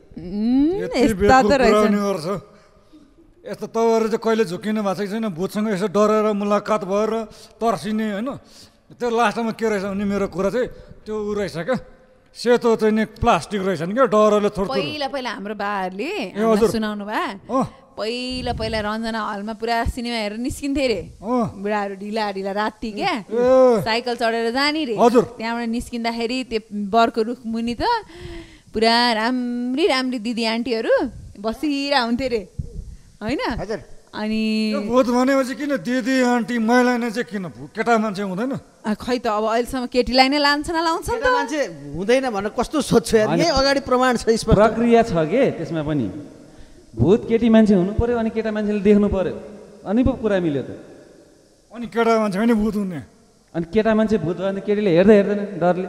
यस्तो तपाईँहरू चाहिँ कहिले झुकिनु भएको छैन भूतसँग यसो डरेर मुलाकात भएर तर्सिने होइन त्यो लास्टमा के रहेछ भने मेरो कुरा चाहिँ त्यो ऊ रहेछ क्या सेतो चाहिँ नि प्लास्टिक रहेछ नि क्या डरले थोर पहिला पहिला हाम्रो बाहरूले सुनाउनु भयो पहिला पहिला रञ्जना हलमा पुरा सिनेमा हेरेर निस्किन्थे अरे बुढाहरू ढिला ढिला राति क्या साइकल चढेर जाने रे त्यहाँबाट निस्किँदाखेरि त्यो बरको रुख मुनि त पुरा राम्री राम्री दिदी आन्टीहरू बसिरह हुन्थे अरे होइन अनि भूत भनेपछि किन दिदी आन्टी महिला नै चाहिँ किन केटा मान्छे हुँदैन खै त अब अहिलेसम्म केटीलाई नै लान्छ न लाउँछ नि त मान्छे हुँदैन भनेर कस्तो सोध्छु यार यही अगाडि प्रमाण छ स्पष्ट प्रक्रिया छ के त्यसमा पनि भूत केटी मान्छे हुनु पर्यो अनि केटा मान्छेले देख्नु पर्यो अनि पो कुरा मिल्यो त अनि केटा मान्छे पनि भूत हुने अनि केटा मान्छे भूत भयो भने केटीले हेर्दै हेर्दैन डरले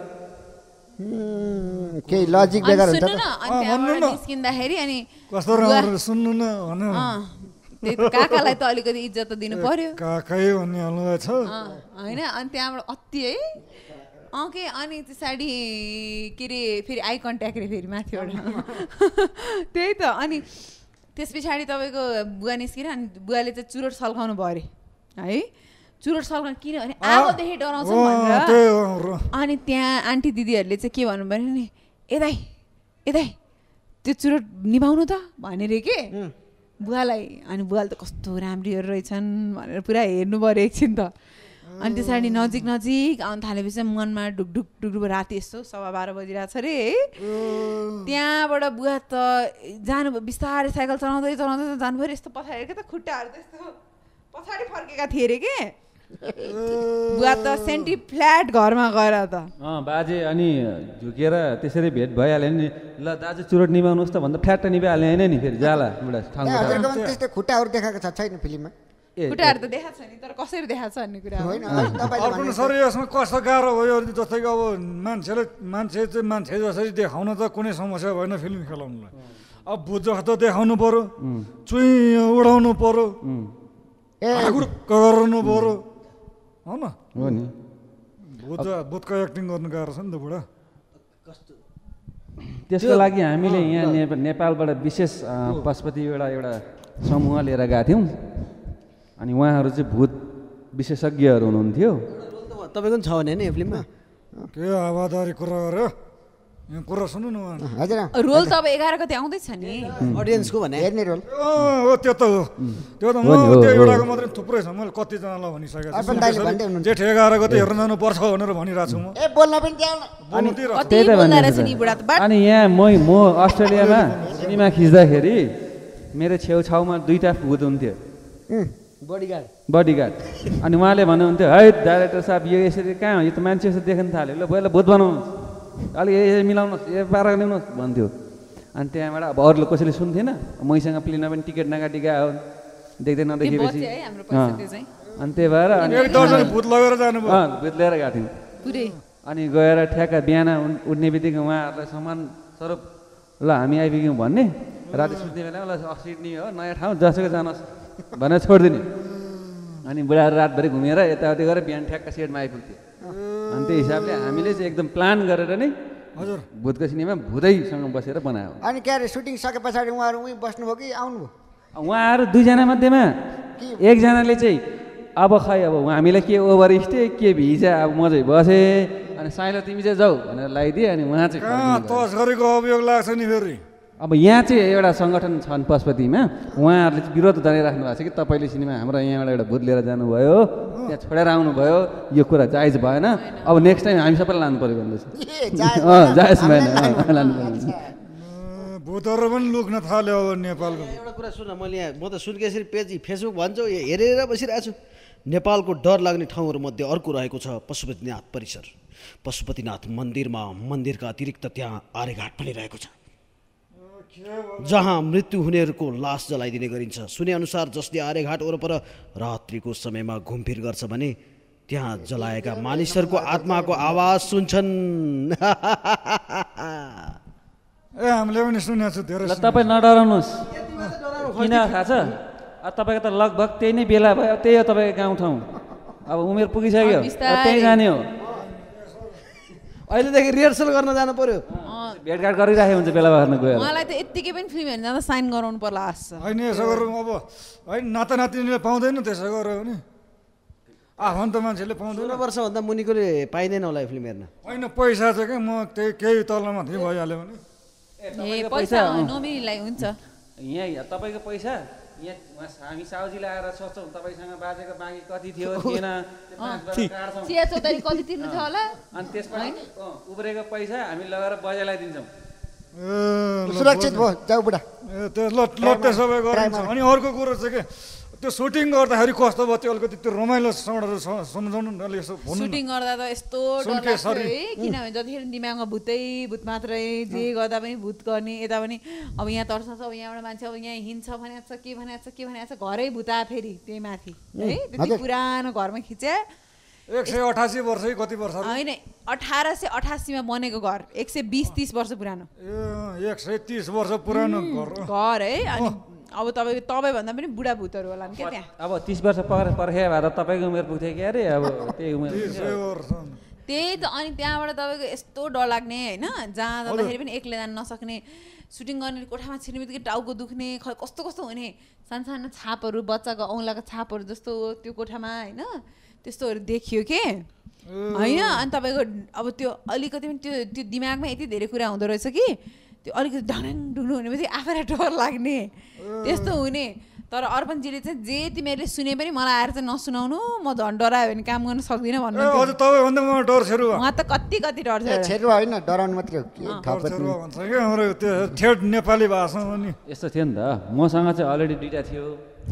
केही लजिक बेगर हुन्छ सुन्नु न अनि त्यहाँबाट निस्किँदाखेरि अनि कस्तो राम्रो सुन्नु न भन त्यही त काकालाई त अलिकति इज्जत त दिनु पर्यो काकै भन्ने हलुवा छ होइन अनि त्यहाँबाट अति है अँ के अनि पछाडि के अरे फेरि आई कन्ट्याक्ट रे फेरि माथिबाट त्यही त अनि त्यस पछाडि तपाईँको बुवा निस्किएर अनि बुवाले चाहिँ चुरोट सल्काउनु भयो अरे है चुरोट सल्काउनु किनभने आगोदेखि डराउँछ भनेर अनि त्यहाँ आन्टी दिदीहरूले चाहिँ के भन्नु पर्यो नि ए दाइ ए दाइ त्यो चुरोट निभाउनु त भनेर के बुवालाई अनि बुवाले त कस्तो राम्रीहरू रहेछन् भनेर पुरा हेर्नु पऱ्यो एकछिन त अनि त्यसरी नजिक नजिक आउनु थालेपछि मनमा ढुकढुक ढुकढुक राति यस्तो सवा बाह्र बजिरहेको छ अरे है त्यहाँबाट बुवा त जानु बिस्तारै साइकल चलाउँदै चलाउँदै जानु पऱ्यो यस्तो पछाडि के त खुट्टाहरू त्यस्तो पछाडि फर्केका थिए अरे के बुवा त सेन्टी फ्ल्याट घरमा गएर त अँ बाजे अनि झुकेर त्यसरी भेट भइहाल्यो नि ल दाजु चुरोट निभाउनुहोस् त भन्दा फ्ल्याट निभाइहाल्ने होइन नि फेरि जाला बुढा त्यस्तै खुट्टाहरू देखाएको छ छैन फिल्ममा खुट्टाहरू त देखाएको छ नि तर कसरी देखाएको छ भन्ने कुरा हो होइन तपाईँले अर्को भने सर यसमा कस्तो गाह्रो भयो जस्तै कि अब मान्छेले मान्छे चाहिँ मान्छे जसरी देखाउन त कुनै समस्या भएन फिल्म खेलाउनुलाई अब भुत जस्तो देखाउनु पर्यो चुई उडाउनु पर्यो ए गर्नु पर्यो हो न हो नि भूत भूतको एक्टिङ गर्नु गाह्रो छ नि त बुढा त्यसको लागि हामीले यहाँ नेपा- नेपालबाट विशेष अ, पशुपतिबाट एउटा समूह लिएर गएको थियौँ अनि उहाँहरू चाहिँ भूत विशेषज्ञहरू हुनुहुन्थ्यो तपाईँको पनि छ भने नि यो फिल्ममा के आवाजदारी कुरा गर्यो यहाँ कुरा सुन्नु न उहाँ। हजुर रोल त अब एघार गते आउँदैछ नि अडियन्सको भने हेर्ने रोल अँ, हो त्यो त हो त्यो त म हो नि, हो, त्यो हो। एउटाको मात्रै थुप्रै छ मैले कतिजनालाई भनिसकेको छु अर्पण दाइले भन्दै हुनुहुन्छ। जेठ एघार गते हेर्न जानुपर्छ भनेर भनिरहेको छु म ए बोल्न पनि जाउँ बोल्नुतिर कति त्यही त बोल्दो भनेको रहेछ त। नि बुढा त बाट अनि यहाँ म म अस्ट्रेलियामा सिनेमा खिच्दाखेरि मेरो छेउछाउमा दुईवटा भूत हुन्थ्यो बडीगार्ड बडीगार्ड अनि उहाँले भन्नुहुन्थ्यो है डाइरेक्टर साहब यो यसरी कहाँ हो यो त मान्छे जस्तो देख्न थाल्यो ल पहिला भूत बनाउनुहोस् अलिक यसरी मिलाउनुहोस् यो पारा ल्याउनुहोस् भन्थ्यो अनि त्यहाँबाट अब अरूले कसैले सुन्थेन मैसँग प्लेनमा पनि टिकट नकाटी गयो देख्दै नदेखेपछि बच्यो है हाम्रो पैसा त्यो चाहिँ अनि त्यही भएर अनि एक दर्जन भूत लगेर जानुभयो अँ, भूत लिएर गएको थियौँ पुरै अनि गएर ठ्याक्क बिहान उन्- उठ्ने बित्तिकै उहाँहरूलाई सामान स्वरूप ल हामी आइपुग्यौँ भन्ने राति सुत्ने बेलामा ल सिडनी हो नयाँ ठाउँ जसोको जानुहोस् भनेर छोडिदिने अनि बुढाहरू रातभरि घुमेर यताउति गरेर बिहान ठ्याक्क सेटमा आइपुग्थ्यो अनि त्यही हिसाबले हामीले चाहिँ एकदम प्लान गरेर नै हजुर भूतको सिनेमा भूतैसँग बसेर बनायो अनि के अरे सुटिङ सके पछाडि उहाँहरू उहीँ बस्नुभयो कि आउनुभयो उहाँहरू दुईजना मध्येमा एकजनाले चाहिँ अब खै अब हामीलाई के ओभर स्टे के भिजा अब म चाहिँ बसेँ अनि साइलो तिमी चाहिँ जाऊ भनेर लगाइदिएँ अनि उहाँ चाहिँ कहाँ फर्किनु भयो। तस्करीको अभियोग लाग्छ नि फेरि अब यहाँ चाहिँ एउटा सङ्गठन छन् पशुपतिमा उहाँहरूले चाहिँ विरोध जनाइराख्नु भएको छ कि तपाईँले सिनेमा हाम्रो यहाँबाट एउटा भूत लिएर जानुभयो त्यहाँ छोडेर आउनुभयो यो कुरा जायज भएन अब नेक्स्ट टाइम हामी सबैलाई लानु पऱ्यो भन्दैछ ए जायज अँ भएन, जायज भएन हामीलाई अँ, लानु पर्यो अच्छा। अँ, भूतहरू पनि लुक्न थाल्यो अब नेपालको एउटा कुरा सुन मैले यहाँ म त सुनकेसरी पेज फेसबुक भन्छु यो हेरेर बसिरहेको छु नेपालको डर लाग्ने ठाउँहरूमध्ये अर्को रहेको छ पशुपतिनाथ परिसर पशुपतिनाथ मन्दिरमा मन्दिरका अतिरिक्त त्यहाँ आर्यघाट पनि रहेको छ जहाँ मृत्यु हुनेहरूको लास जलाइदिने गरिन्छ सुने अनुसार जसले आर्यघाट वरपर रात्रिको समयमा घुमफिर गर्छ भने त्यहाँ जलाएका मानिसहरूको आत्माको आवाज सुन्छन् ए हामीले पनि सुनेको छु धेरै ल तपाईँ नडराउनुहोस् किन थाहा छ अब तपाईँको त लगभग त्यही नै बेला भयो त्यही हो तपाईँको गाउँठाउँ अब उमेर पुगिसक्यो अब बिस्तारै। अब त्यहीँ जाने हो अहिलेदेखि रिहर्सल गर्न जानु पर्यो भेटघाट गरिराखेको हुन्छ बेला भएन गएर उहाँलाई त यत्तिकै पनि फिल्म हेर्न जाँदा साइन गराउनु पर्ला आश छ होइन यसो गरेर अब होइन नाता नातिनीले पाउँदैन त्यसो गरेर भने आफन्त मान्छेले पाउँदैन सोह्र वर्षभन्दा मुनिकोले पाइँदैन होला यो फिल्म हेर्न होइन पैसा चाहिँ क्या म त्यही केही तलमा थिएँ भइहाल्यो भने ए पैसा नोमिनीलाई हुन्छ यहाँ तपाईँको पैसा यहाँ उहाँ हामी साउजीले आएर सोच्छौँ तपाईँसँग बाजेको बाँकी कति थियो थिएन त्यो पाँचबाट काट्छौँ चिया चौतारी कति तिर्नु थियो होला अनि त्यसपछि अँ, उब्रेको पैसा हामी लगेर बजेलाई दिन्छौँ ए, ल, सुरक्षित भयो जाऊ बुढा ए, त्यो ल ल त्यसो भए गरिन्छ अनि अर्को कुरो चाहिँ के त्यो सुटिङ गर्दाखेरि कस्तो भयो त्यो अलिकति त्यो रमाइलो क्षणहरू छ- सम्झाउनु न अलि यसो भन्नु न। सुटिङ गर्दा त यस्तो डर सुनके लाग्थ्यो सरी। है किनभने जतिखेर दिमागमा भूतै भूत मात्रै जे गर्दा पनि भूत गर्ने यता पनि अब यहाँ तर्साउँछ अब यहाँबाट मान्छे अब यहाँ हिँड्छ भनेको छ के भनेको छ के भनेको छ घरै भूता फेरि त्यही माथि है त्यति हजुर। पुरानो घरमा खिचे एक सय अठासी वर्ष कि कति वर्ष अरे? होइन अठार सय अठासीमा बनेको घर एक सय बिस तिस वर्ष पुरानो ए एक सय तिस वर्ष पुरानो घर हो। घर है अनि अब तपाईँको तपाईँभन्दा पनि बुढा भूतहरू होला नि क्या त्यहाँ अब तिस वर्ष पर पर्खे भएर तपाईँको उमेर पुग्थ्यो कि अरे अब त्यही उमेर तिस सय वर्ष त्यही त अनि त्यहाँबाट तपाईँको यस्तो डर लाग्ने होइन जहाँ जाँदाखेरि पनि एक्लै जान नसक्ने सुटिङ गर्ने कोठामा छिर्ने बित्तिकै टाउको दुख्ने ख कस्तो कस्तो हुने सानो सानो छापहरू बच्चाको औँलाको छापहरू जस्तो त्यो कोठामा होइन त्यस्तोहरू देखियो के होइन अनि तपाईँको अब त्यो अलिकति पनि त्यो त्यो दिमागमा यति धेरै कुरा हुँदो रहेछ कि त्यो अलिकति ढाङ ढुङ्नु हुनेपछि आफैलाई डर लाग्ने त्यस्तो हुने तर अर्पणजीले चाहिँ जे तिमीहरूले सुने पनि मलाई आएर चाहिँ नसुनाउनु म झन् डरायो भने काम गर्न सक्दिनँ ए भन्नु हजुर तपाईँभन्दा म डर छेरु भयो उहाँ त कति कति डर ए, छ छेरुवा होइन डराउनु मात्रै हो के डर थप छेरुवा भन्छ क्या हाम्रो त्यो ठेट नेपाली भाषामा नि यस्तो थियो नि त मसँग चाहिँ अलरेडी दुइटा थियो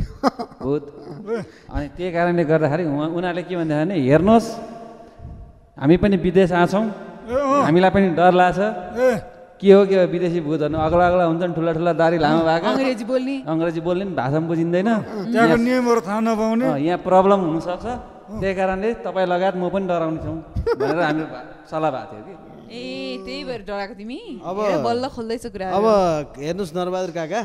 भूत अनि त्यही कारणले गर्दाखेरि उहाँ उनीहरूले के भन्दा भने हेर्नुहोस् हामी पनि विदेश आछौँ ए अँ हामीलाई पनि डर लाग्छ ए के हो के हो विदेशी भूतहरू अग्ला अग्ला हुन्छन् ठुला ठुला दारी लामो भएको अङ्ग्रेजी बोल्ने अङ्ग्रेजी बोल्ने नि भाषा पनि बुझिँदैन त्यहाँको नियमहरू थाहा नपाउने अँ, यहाँ प्रब्लम हुनसक्छ त्यही कारणले तपाईँ लगायत म पनि डराउने छौँ भनेर हामी सल्लाह भएको थियो कि ए त्यही भएर डराएको तिमी अब हेर, बल्ल खोल्दैछ कुरा अब हेर्नुहोस् नरबहादुर काका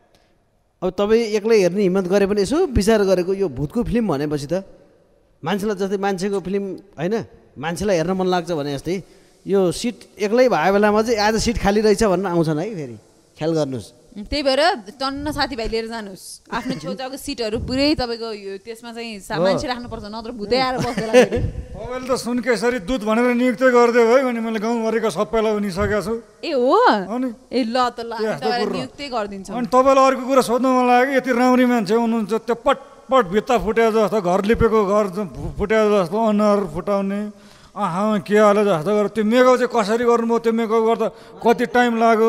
अब तपाईँ एक्लै हेर्ने हिम्मत गरे पनि यसो विचार गरेको यो भूतको फिल्म भनेपछि त मान्छेलाई जस्तै मान्छेको फिल्म होइन मान्छेलाई हेर्न मन लाग्छ भने जस्तै यो सिट एक्लै भएको बेलामा चाहिँ आज सिट खाली रहेछ भनेर आउँछन् है फेरि ख्याल गर्नुहोस् त्यही भएर टन्न साथीभाइ लिएर जानुहोस् आफ्नो छेउछाउको सिटहरू पुरै तपाईँको यो त्यसमा चाहिँ सा- मान्छे राख्नुपर्छ नत्र भुतै आएर बस्दैन फेरि। तपाईँले त सुनकेसरी दुध भनेर नियुक्त गरिदियो है भने मैले गाउँभरिको सबैलाई भनिसकेको छु ए हो अनि ए ल त ल हामी त्यस्तो तपाईँलाई कुरो। नियुक्तै गरिदिन्छौँ अनि तपाईँलाई अर्को कुरा सोध्नु मन लाग्यो कि यति राम्री मान्छे हुनुहुन्छ त्यो पटपट भित्ता फुटे जस्तो घर लिपेको घर फु- फुटे जस्तो अनुहार फुटाउने आहा के हाले जस्तो गरेर त्यो मेकअप चाहिँ कसरी गर्नुभयो त्यो मेकअप गर्दा कति टाइम लाग्यो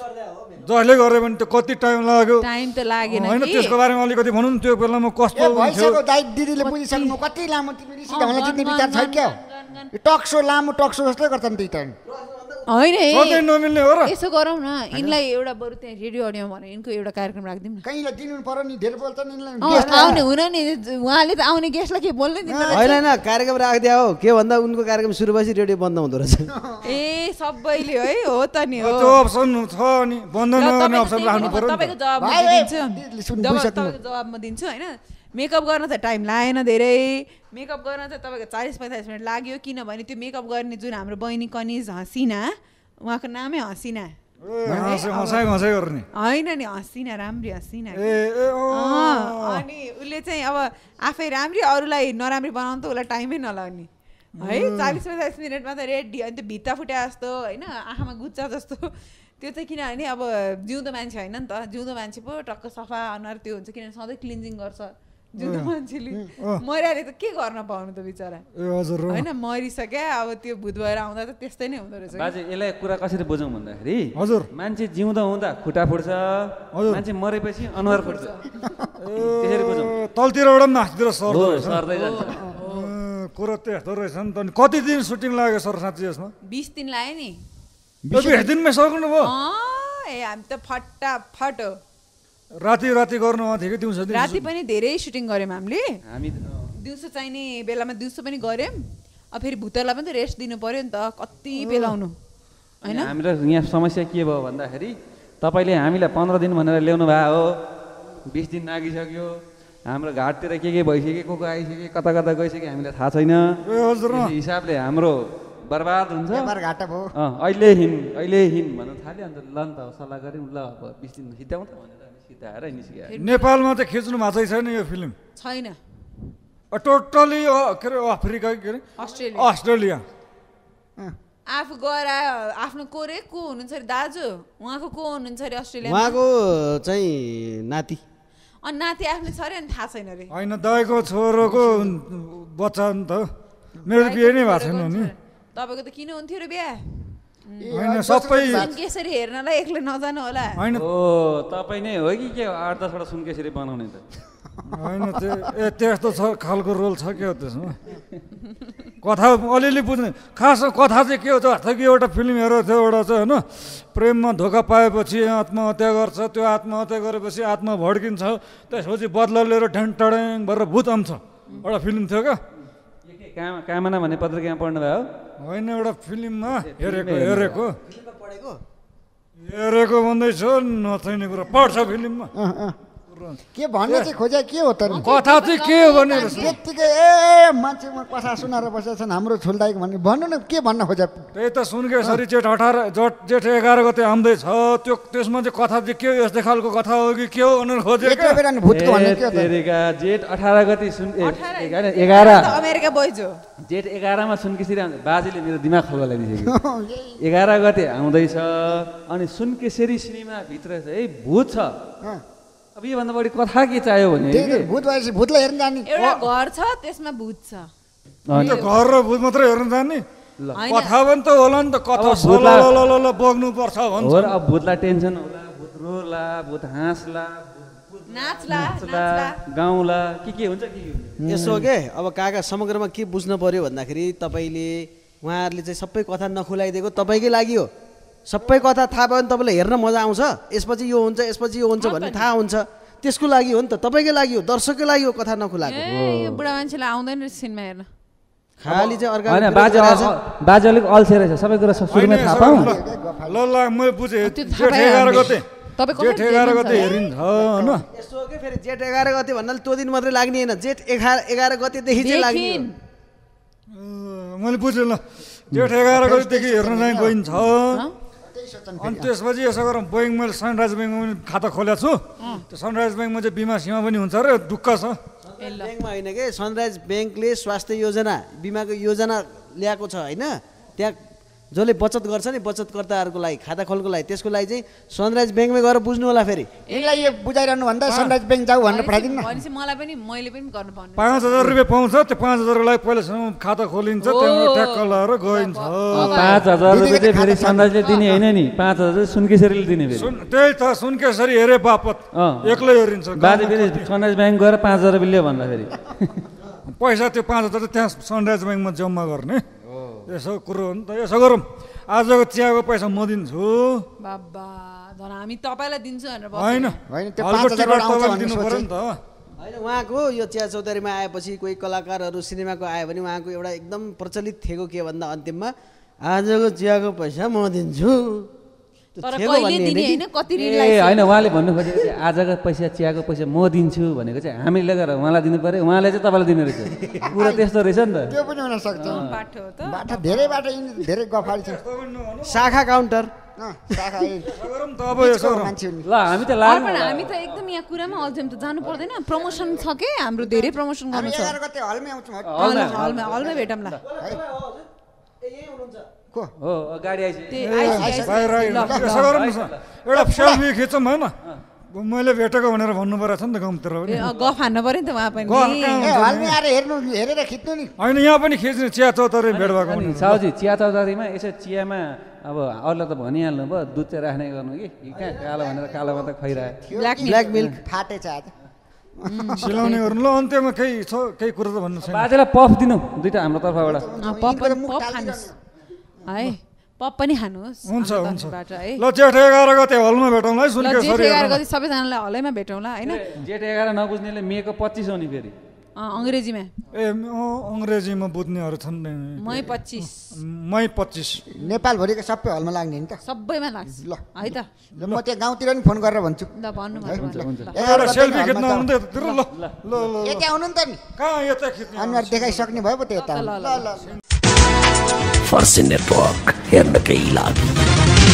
जसले गर्यो भने त्यो कति टाइम लाग्यो टाइम त लागेन होइन कि त्यसको बारेमा अलिकति भनौँ न त्यो बेलामा कस्तो ए हुन्थ्यो भइसक्यो दाइ दिदीले बुझिसक्नु कति लामो तिमी रिसिट हामीलाई जित्ने विचार छ क्या यो टक्सो लामो टक्सो जस्तै गर्छन् ती त होइन ए, सधैँ नमिल्ने हो र यसो गरौँ न यिनलाई एउटा बरु त्यहाँ रेडियो अडियोमा भनेर यिनको एउटा कार्यक्रम राखिदिउँ न कहीँलाई दिनु पर्यो नि धेरै बोल्छन् यिनलाई अँ, गेस्टलाई। आउने हुन नि उहाँले त आउने गेस्टलाई के बोल्नै दिनु होइन होइन कार्यक्रम राखिदिया हो के भन्दा उनको कार्यक्रम सुरु भएपछि रेडियो बन्द हुँदो रहेछ ए सबैले है हो त नि हो त्यो अप्सन छ अनि बन्द ल, नगर्ने तपाईँको अप्सन त्यही राख्नु पनि पर्यो नि तपाईँको त। जवाब म भाइ, ए, दिन्छु दिदीले सुन्नु जवाब बुझिसक्नु। तपाईँको जवाब म दिन्छु होइन मेकअप गर्न त टाइम लागेन धेरै मेकअप गर्न त तपाईँको चालिस पैँतालिस मिनट लाग्यो किनभने त्यो मेकअप गर्ने जुन हाम्रो बहिनी कनिज हसिना उहाँको नामै हसिना ए, हाँसे हँसाइ हँसाइ गर्ने होइन नि हसिना राम्री हसिना ए ए अँ। अँ, अनि उसले चाहिँ अब आफै राम्री अरूलाई नराम्री बनाउनु त उसलाई टाइमै नलाउने है चालिस पचास मिनटमा त रेडी अनि त्यो भित्ता फुट्या जस्तो होइन आँखामा गुच्चा जस्तो त्यो चाहिँ किनभने अब जिउँदो मान्छे होइन नि त जिउँदो मान्छे पो टक्क सफा अनुहार त्यो हुन्छ किनभने सधैँ क्लिन्जिङ गर्छ जिउँदो मान्छेले मरिहाले त के गर्न पाउनु त बिचरा ए हजुर र। होइन मरिसक्यो अब त्यो भूत भएर आउँदा त त्यस्तै नै हुँदो रहेछ कि। बाजे यसलाई कुरा कसरी बुझौँ भन्दाखेरि हजुर मान्छे जिउँदा हुँदा खुट्टा फुट्छ हजुर। मान्छे मरेपछि अनुहार फुट्छ त्यसरी बुझौँ ए, तलतिरबाट पनि माथितिर हो सर्दो रहेछ सर्दै जान्छ ए, कुरो त्यस्तो रहेछ नि त अनि कति दिन सुटिङ लाग्यो सर साँच्ची यसमा बिस दिन लाग्यो नि ए, बिस दिनमै सक्नु भयो अँ, ए हामी त फटाफट हो राति राति गर्नु थियो कि दिउँसो दिउँसो राति पनि धेरै सुटिङ गऱ्यौँ हामीले हामी दिउँसो चाहिने बेलामा दिउँसो पनि गऱ्यौँ अब फेरि भुतरलाई पनि त रेस्ट दिनु पर्यो नि त कति पेलाउनु होइन हाम्रो यहाँ समस्या के भयो भन्दाखेरि तपाईँले हामीलाई पन्ध्र दिन भनेर ल्याउनु भएको हो बिस दिन नागिसक्यो हाम्रो घाटतिर के के भइसक्यो को को आइसक्यो कता कता गइसक्यो हामीलाई थाहा छैन ए हजुर न। त्यस हिसाबले हाम्रो बर्बाद हुन्छ व्यापार घाटा भयो अँ अहिले हिँड अहिले हिँड भन्न थाल्यो अन्त ल नि त सल्लाह गऱ्यौँ ल अब बिस दिन सिद्ध्याउँ त भनेर हामी सिद्धाएर निस्कियो नेपालमा चाहिँ खिच्नु भएको चाहिँ छैन यो फिल्म छैन टोटली के अरे अफ्रिका के अरे अस्ट्रेलिया अस्ट्रेलिया आफू गएर आयो आफ्नो को रे को हुनुहुन्छ अरे दाजु उहाँको को हुनुहुन्छ अरे अस्ट्रेलियामा उहाँको चाहिँ नाति अनि नाति आफ्नो छ अरे अनि थाहा छैन अरे होइन दाइको छोरोको बच्चा नि त मेरो बिहे नै भएको छैन नि तपाईँको त किन हुन्थ्यो र बिहा होइन सबै सुन केसरी हेर्नलाई एक्लै नजानु होला होइन ओ तपाईँ नै हो कि के आठ दसवटा सुनकेसरी बनाउने त होइन त्यो ए त्यस्तो छ खालको रोल छ क्या त्यसमा कथा अलिअलि बुझ्ने खास कथा चाहिँ के हो त अर्थ कि एउटा फिल्म हेरेको थियो एउटा चाहिँ होइन प्रेममा धोका पाएपछि आत्महत्या गर्छ त्यो आत्महत्या गरेपछि आत्मा भड्किन्छ त्यसपछि बदला लिएर ढ्याङ टड्याङ भएर भूत आउँछ एउटा फिल्म थियो क्या के के कामा कामना भन्ने पत्रिकामा पढ्नु भयो होइन एउटा फिल्ममा हेरेको हेरेको पढेको हेरेको भन्दैछ नचाहिने कुरा पढ्छ फिल्ममा अँ, अँ। के भन्न चाहिँ खोजे के हो त नि कथा चाहिँ के हो भने त्यत्तिकै ए मान्छेमा कथा सुनाएर बसेका छन् हाम्रो छुल्दाइको भन्ने भन्नु न के भन्न खोजे त्यही त सुनकेसरी जेठ अठार जेठ जेठ एघार गते आउँदैछ त्यो त्यसमा चाहिँ कथा चाहिँ के हो यस्तै खालको कथा हो कि के हो भनेर खोजेको यत्रो बेला नि भूतको भन्ने के हो त तेरिका जेठ अठार गति सुन ए, अठार एघार एघार त अमेरिका बोइज हो जेठ एघारमा सुनकेसरी आउँछ बाजेले मेरो दिमाग खल्ला लगाइदिसक्यो एघार गते आउँदैछ अनि सुनकेसरी सिनेमाभित्र चाहिँ भूत छ अँ। अब योभन्दा बढी कथा के चाहियो भने त्यही त भूत भएपछि भूतलाई हेर्न जाने एउटा घर छ त्यसमा भूत छ त्यो घर र भूत मात्रै हेर्न जाने होइन। कथा पनि त होला नि त कथा अब भूतलाई- सललललल बग्नु पर्छ भन्छ हो र अब भूतलाई टेन्सन होला भूत रोला भूत हाँस्ला भूत नाच्ला नाच्ला नाच्ला गाउँला के के हुन्छ के के हुन्छ यसो के अब काका समग्रमा के बुझ्नु पर्यो भन्दाखेरि तपाईँले उहाँहरूले चाहिँ सबै कथा नखुलाइदिएको तपाईँकै लागि हो सबै कथा थाहा भयो भने तपाईँलाई हेर्न मजा आउँछ यसपछि यो हुन्छ यसपछि यो हुन्छ भन्ने थाहा हुन्छ त्यसको लागि हो नि त तपाईँकै लागि हो दर्शककै लागि हो कथा नखुलाएको ए यो बुढा मान्छेलाई आउँदैन सिनेमा हेर्न खाली चाहिँ अर्को होइन बाजे बाजे अलिक अल्छे रहेछ सबै कुरा सुरुमा थाहा पाऊँ ल ल म बुझेँ जेठ एघार गते जेठ एघार गते हेरिन्छ होइन यसो के फेरि जेठ एघार गते भन्नाले त्यो दिन मात्रै लाग्ने होइन जेठ एघार एघार गतेदेखि चाहिँ लाग्ने हो। मैले बुझेँ ल जेठ एघार गतेदेखि हेर्न चाहिँ गइन्छ अनि त्यसपछि यसो गरौँ बैङ्क मैले सनराइज ब्याङ्कमा पनि खाता खोलेको छु त्यो सनराइज ब्याङ्कमा चाहिँ बिमा सिमा पनि हुन्छ र ढुक्क छ ब्याङ्कमा होइन कि सनराइज ब्याङ्कले स्वास्थ्य योजना बिमाको योजना ल्याएको छ होइन त्यहाँ जसले बचत गर्छ नि बचतकर्ताहरूको लागि खाता खोल्को लागि त्यसको लागि चाहिँ सनराइज ब्याङ्कमै गएर बुझ्नु होला फेरि यसलाई यो बुझाइरहनु भन्दा सनराइज ब्याङ्क जाऊ भनेर पठाइदिनु न भनेपछि मलाई पनि मैले पनि गर्नु पर्ने पाँच हजार रुपियाँ पाउँछ त्यो पाँच हजारको लागि पहिलासम्म खाता खोलिन्छ त्यहाँबाट ट्याक्क लगाएर गइन्छ पाँच हजार रुपियाँ चाहिँ फेरि सनराइजले दिने होइन नि पाँच हजार चाहिँ सुनकेसरीले दिने फेरि सुन त्यही त सुनकेसरी हेरे बापत एक्लै हेरिन्छ बाजे फेरि सनराइज ब्याङ्क गएर पाँच हजार रुपियाँ लियो भन्दाखेरि पैसा त्यो पाँच हजार त्यहाँ सनराइज ब्याङ्कमा जम्मा गर्ने यसो कुरो हो नि त यसो गरौँ आजको चियाको पैसा म दिन्छु बाबा धन हामी तपाईँलाई दिन्छु भनेर होइन होइन त्यो हलको पाँच हजार टिकट आउँछ तपाईँले भन्ने दिनु पऱ्यो नि त होइन उहाँको यो चिया चौधरीमा आएपछि कोही कलाकारहरू सिनेमाको आयो भने उहाँको एउटा एकदम प्रचलित थिएको के भन्दा अन्तिममा आजको चियाको पैसा म दिन्छु तर कहिले दिने होइन कति ऋण ए होइन उहाँले भन्नु खोजेको चाहिँ आजको पैसा चियाको पैसा म दिन्छु भनेको चाहिँ हामीले लगेर उहाँलाई दिनु पऱ्यो उहाँले चाहिँ तपाईँलाई दिनु रहेछ कुरा त्यस्तो रहेछ नि त त्यो पनि हुन सक्छ बाटो हो त बाटो धेरै बाटो यिनी धेरै गफाडी छ शाखा काउन्टर अँ, शाखा यही। गरौँ त अब यसो गरौँ मान्छे हुन्। ल हामी त अर्पण लाग्नु हामी त एकदम यहाँ कुरामा अल्झ्यौँ त जानु पर्दैन प्रमोसन छ के हाम्रो धेरै प्रमोसन हामी गर्नु छ एघार गते हलमै आउँछौँ है। हलमा हलमा हलमै भेटौँला को हो गाडी आइसक्यो त्यही आइसक्यो, बाहिर आइसक्यो। आइरहनु। ल, यसो गरौँ न सर। एउटा सेल्फी खिचौँ होइन मैले भेटेको भनेर भन्नु परेको छ नि त गाउँतिर पनि ए, अँ, गफ हान्नु पर्यो नि त उहाँ पनि गफ कहाँ ए हलमै आएर हेर्नु हेरेर खिच्नु नि होइन यहाँ पनि खिच्ने चिया चौतारी भेट भएको अनि भने साउजी चिया चौतारीमा यसो चियामा अब अरूलाई त भनिहाल्नु भयो दुध चाहिँ राख्ने गर्नु कि कि कहाँ कालो भनेर कालो मात्रै खुवाइरह्यो ब्ल्याक ब्ल्याक मिल्क फाटेछ आज सिलाउने गर्नु ल अन्त्यमा केही छ केही कुरो त भन्नु छैन बाजेलाई पफ दिनु दुइटा हाम्रो तर्फबाट अँ, पप पनि पप खानुहोस् है पप पनि खानुहोस् हुन्छ हाम्रो हुन्छ तर्फबाट है ल जेठ एघार गते हलमा भेटौँला है ल सुनके जेठ एघार गति सबैजनालाई हलैमा भेटौँला होइन जेठ एघार नबुझ्नेले मेको पच्चिस हो नि फेरि अँ, अङ्ग्रेजीमा ए अँ, अङ्ग्रेजीमा बुझ्नेहरू छन् नि मै पच्चिस मै पच्चिस नेपालभरिको सबै हलमा लाग्ने नि त सबैमा लाग्छ ल। है त ल म त्यहाँ गाउँतिर नि फोन गरेर भन्छु ल भन्नु भन्नु ल एघार एउटा गते सेल्फी हलमा खिच्न त- आउनु त यतातिर ल ल ल यता आउनु नि त नि कहाँ यता खिच्ने अनुहार देखाइसक्ने भयो पो त यता आउनु। ल ल ल फर्सी नेटवर्क हेर्नकै लागि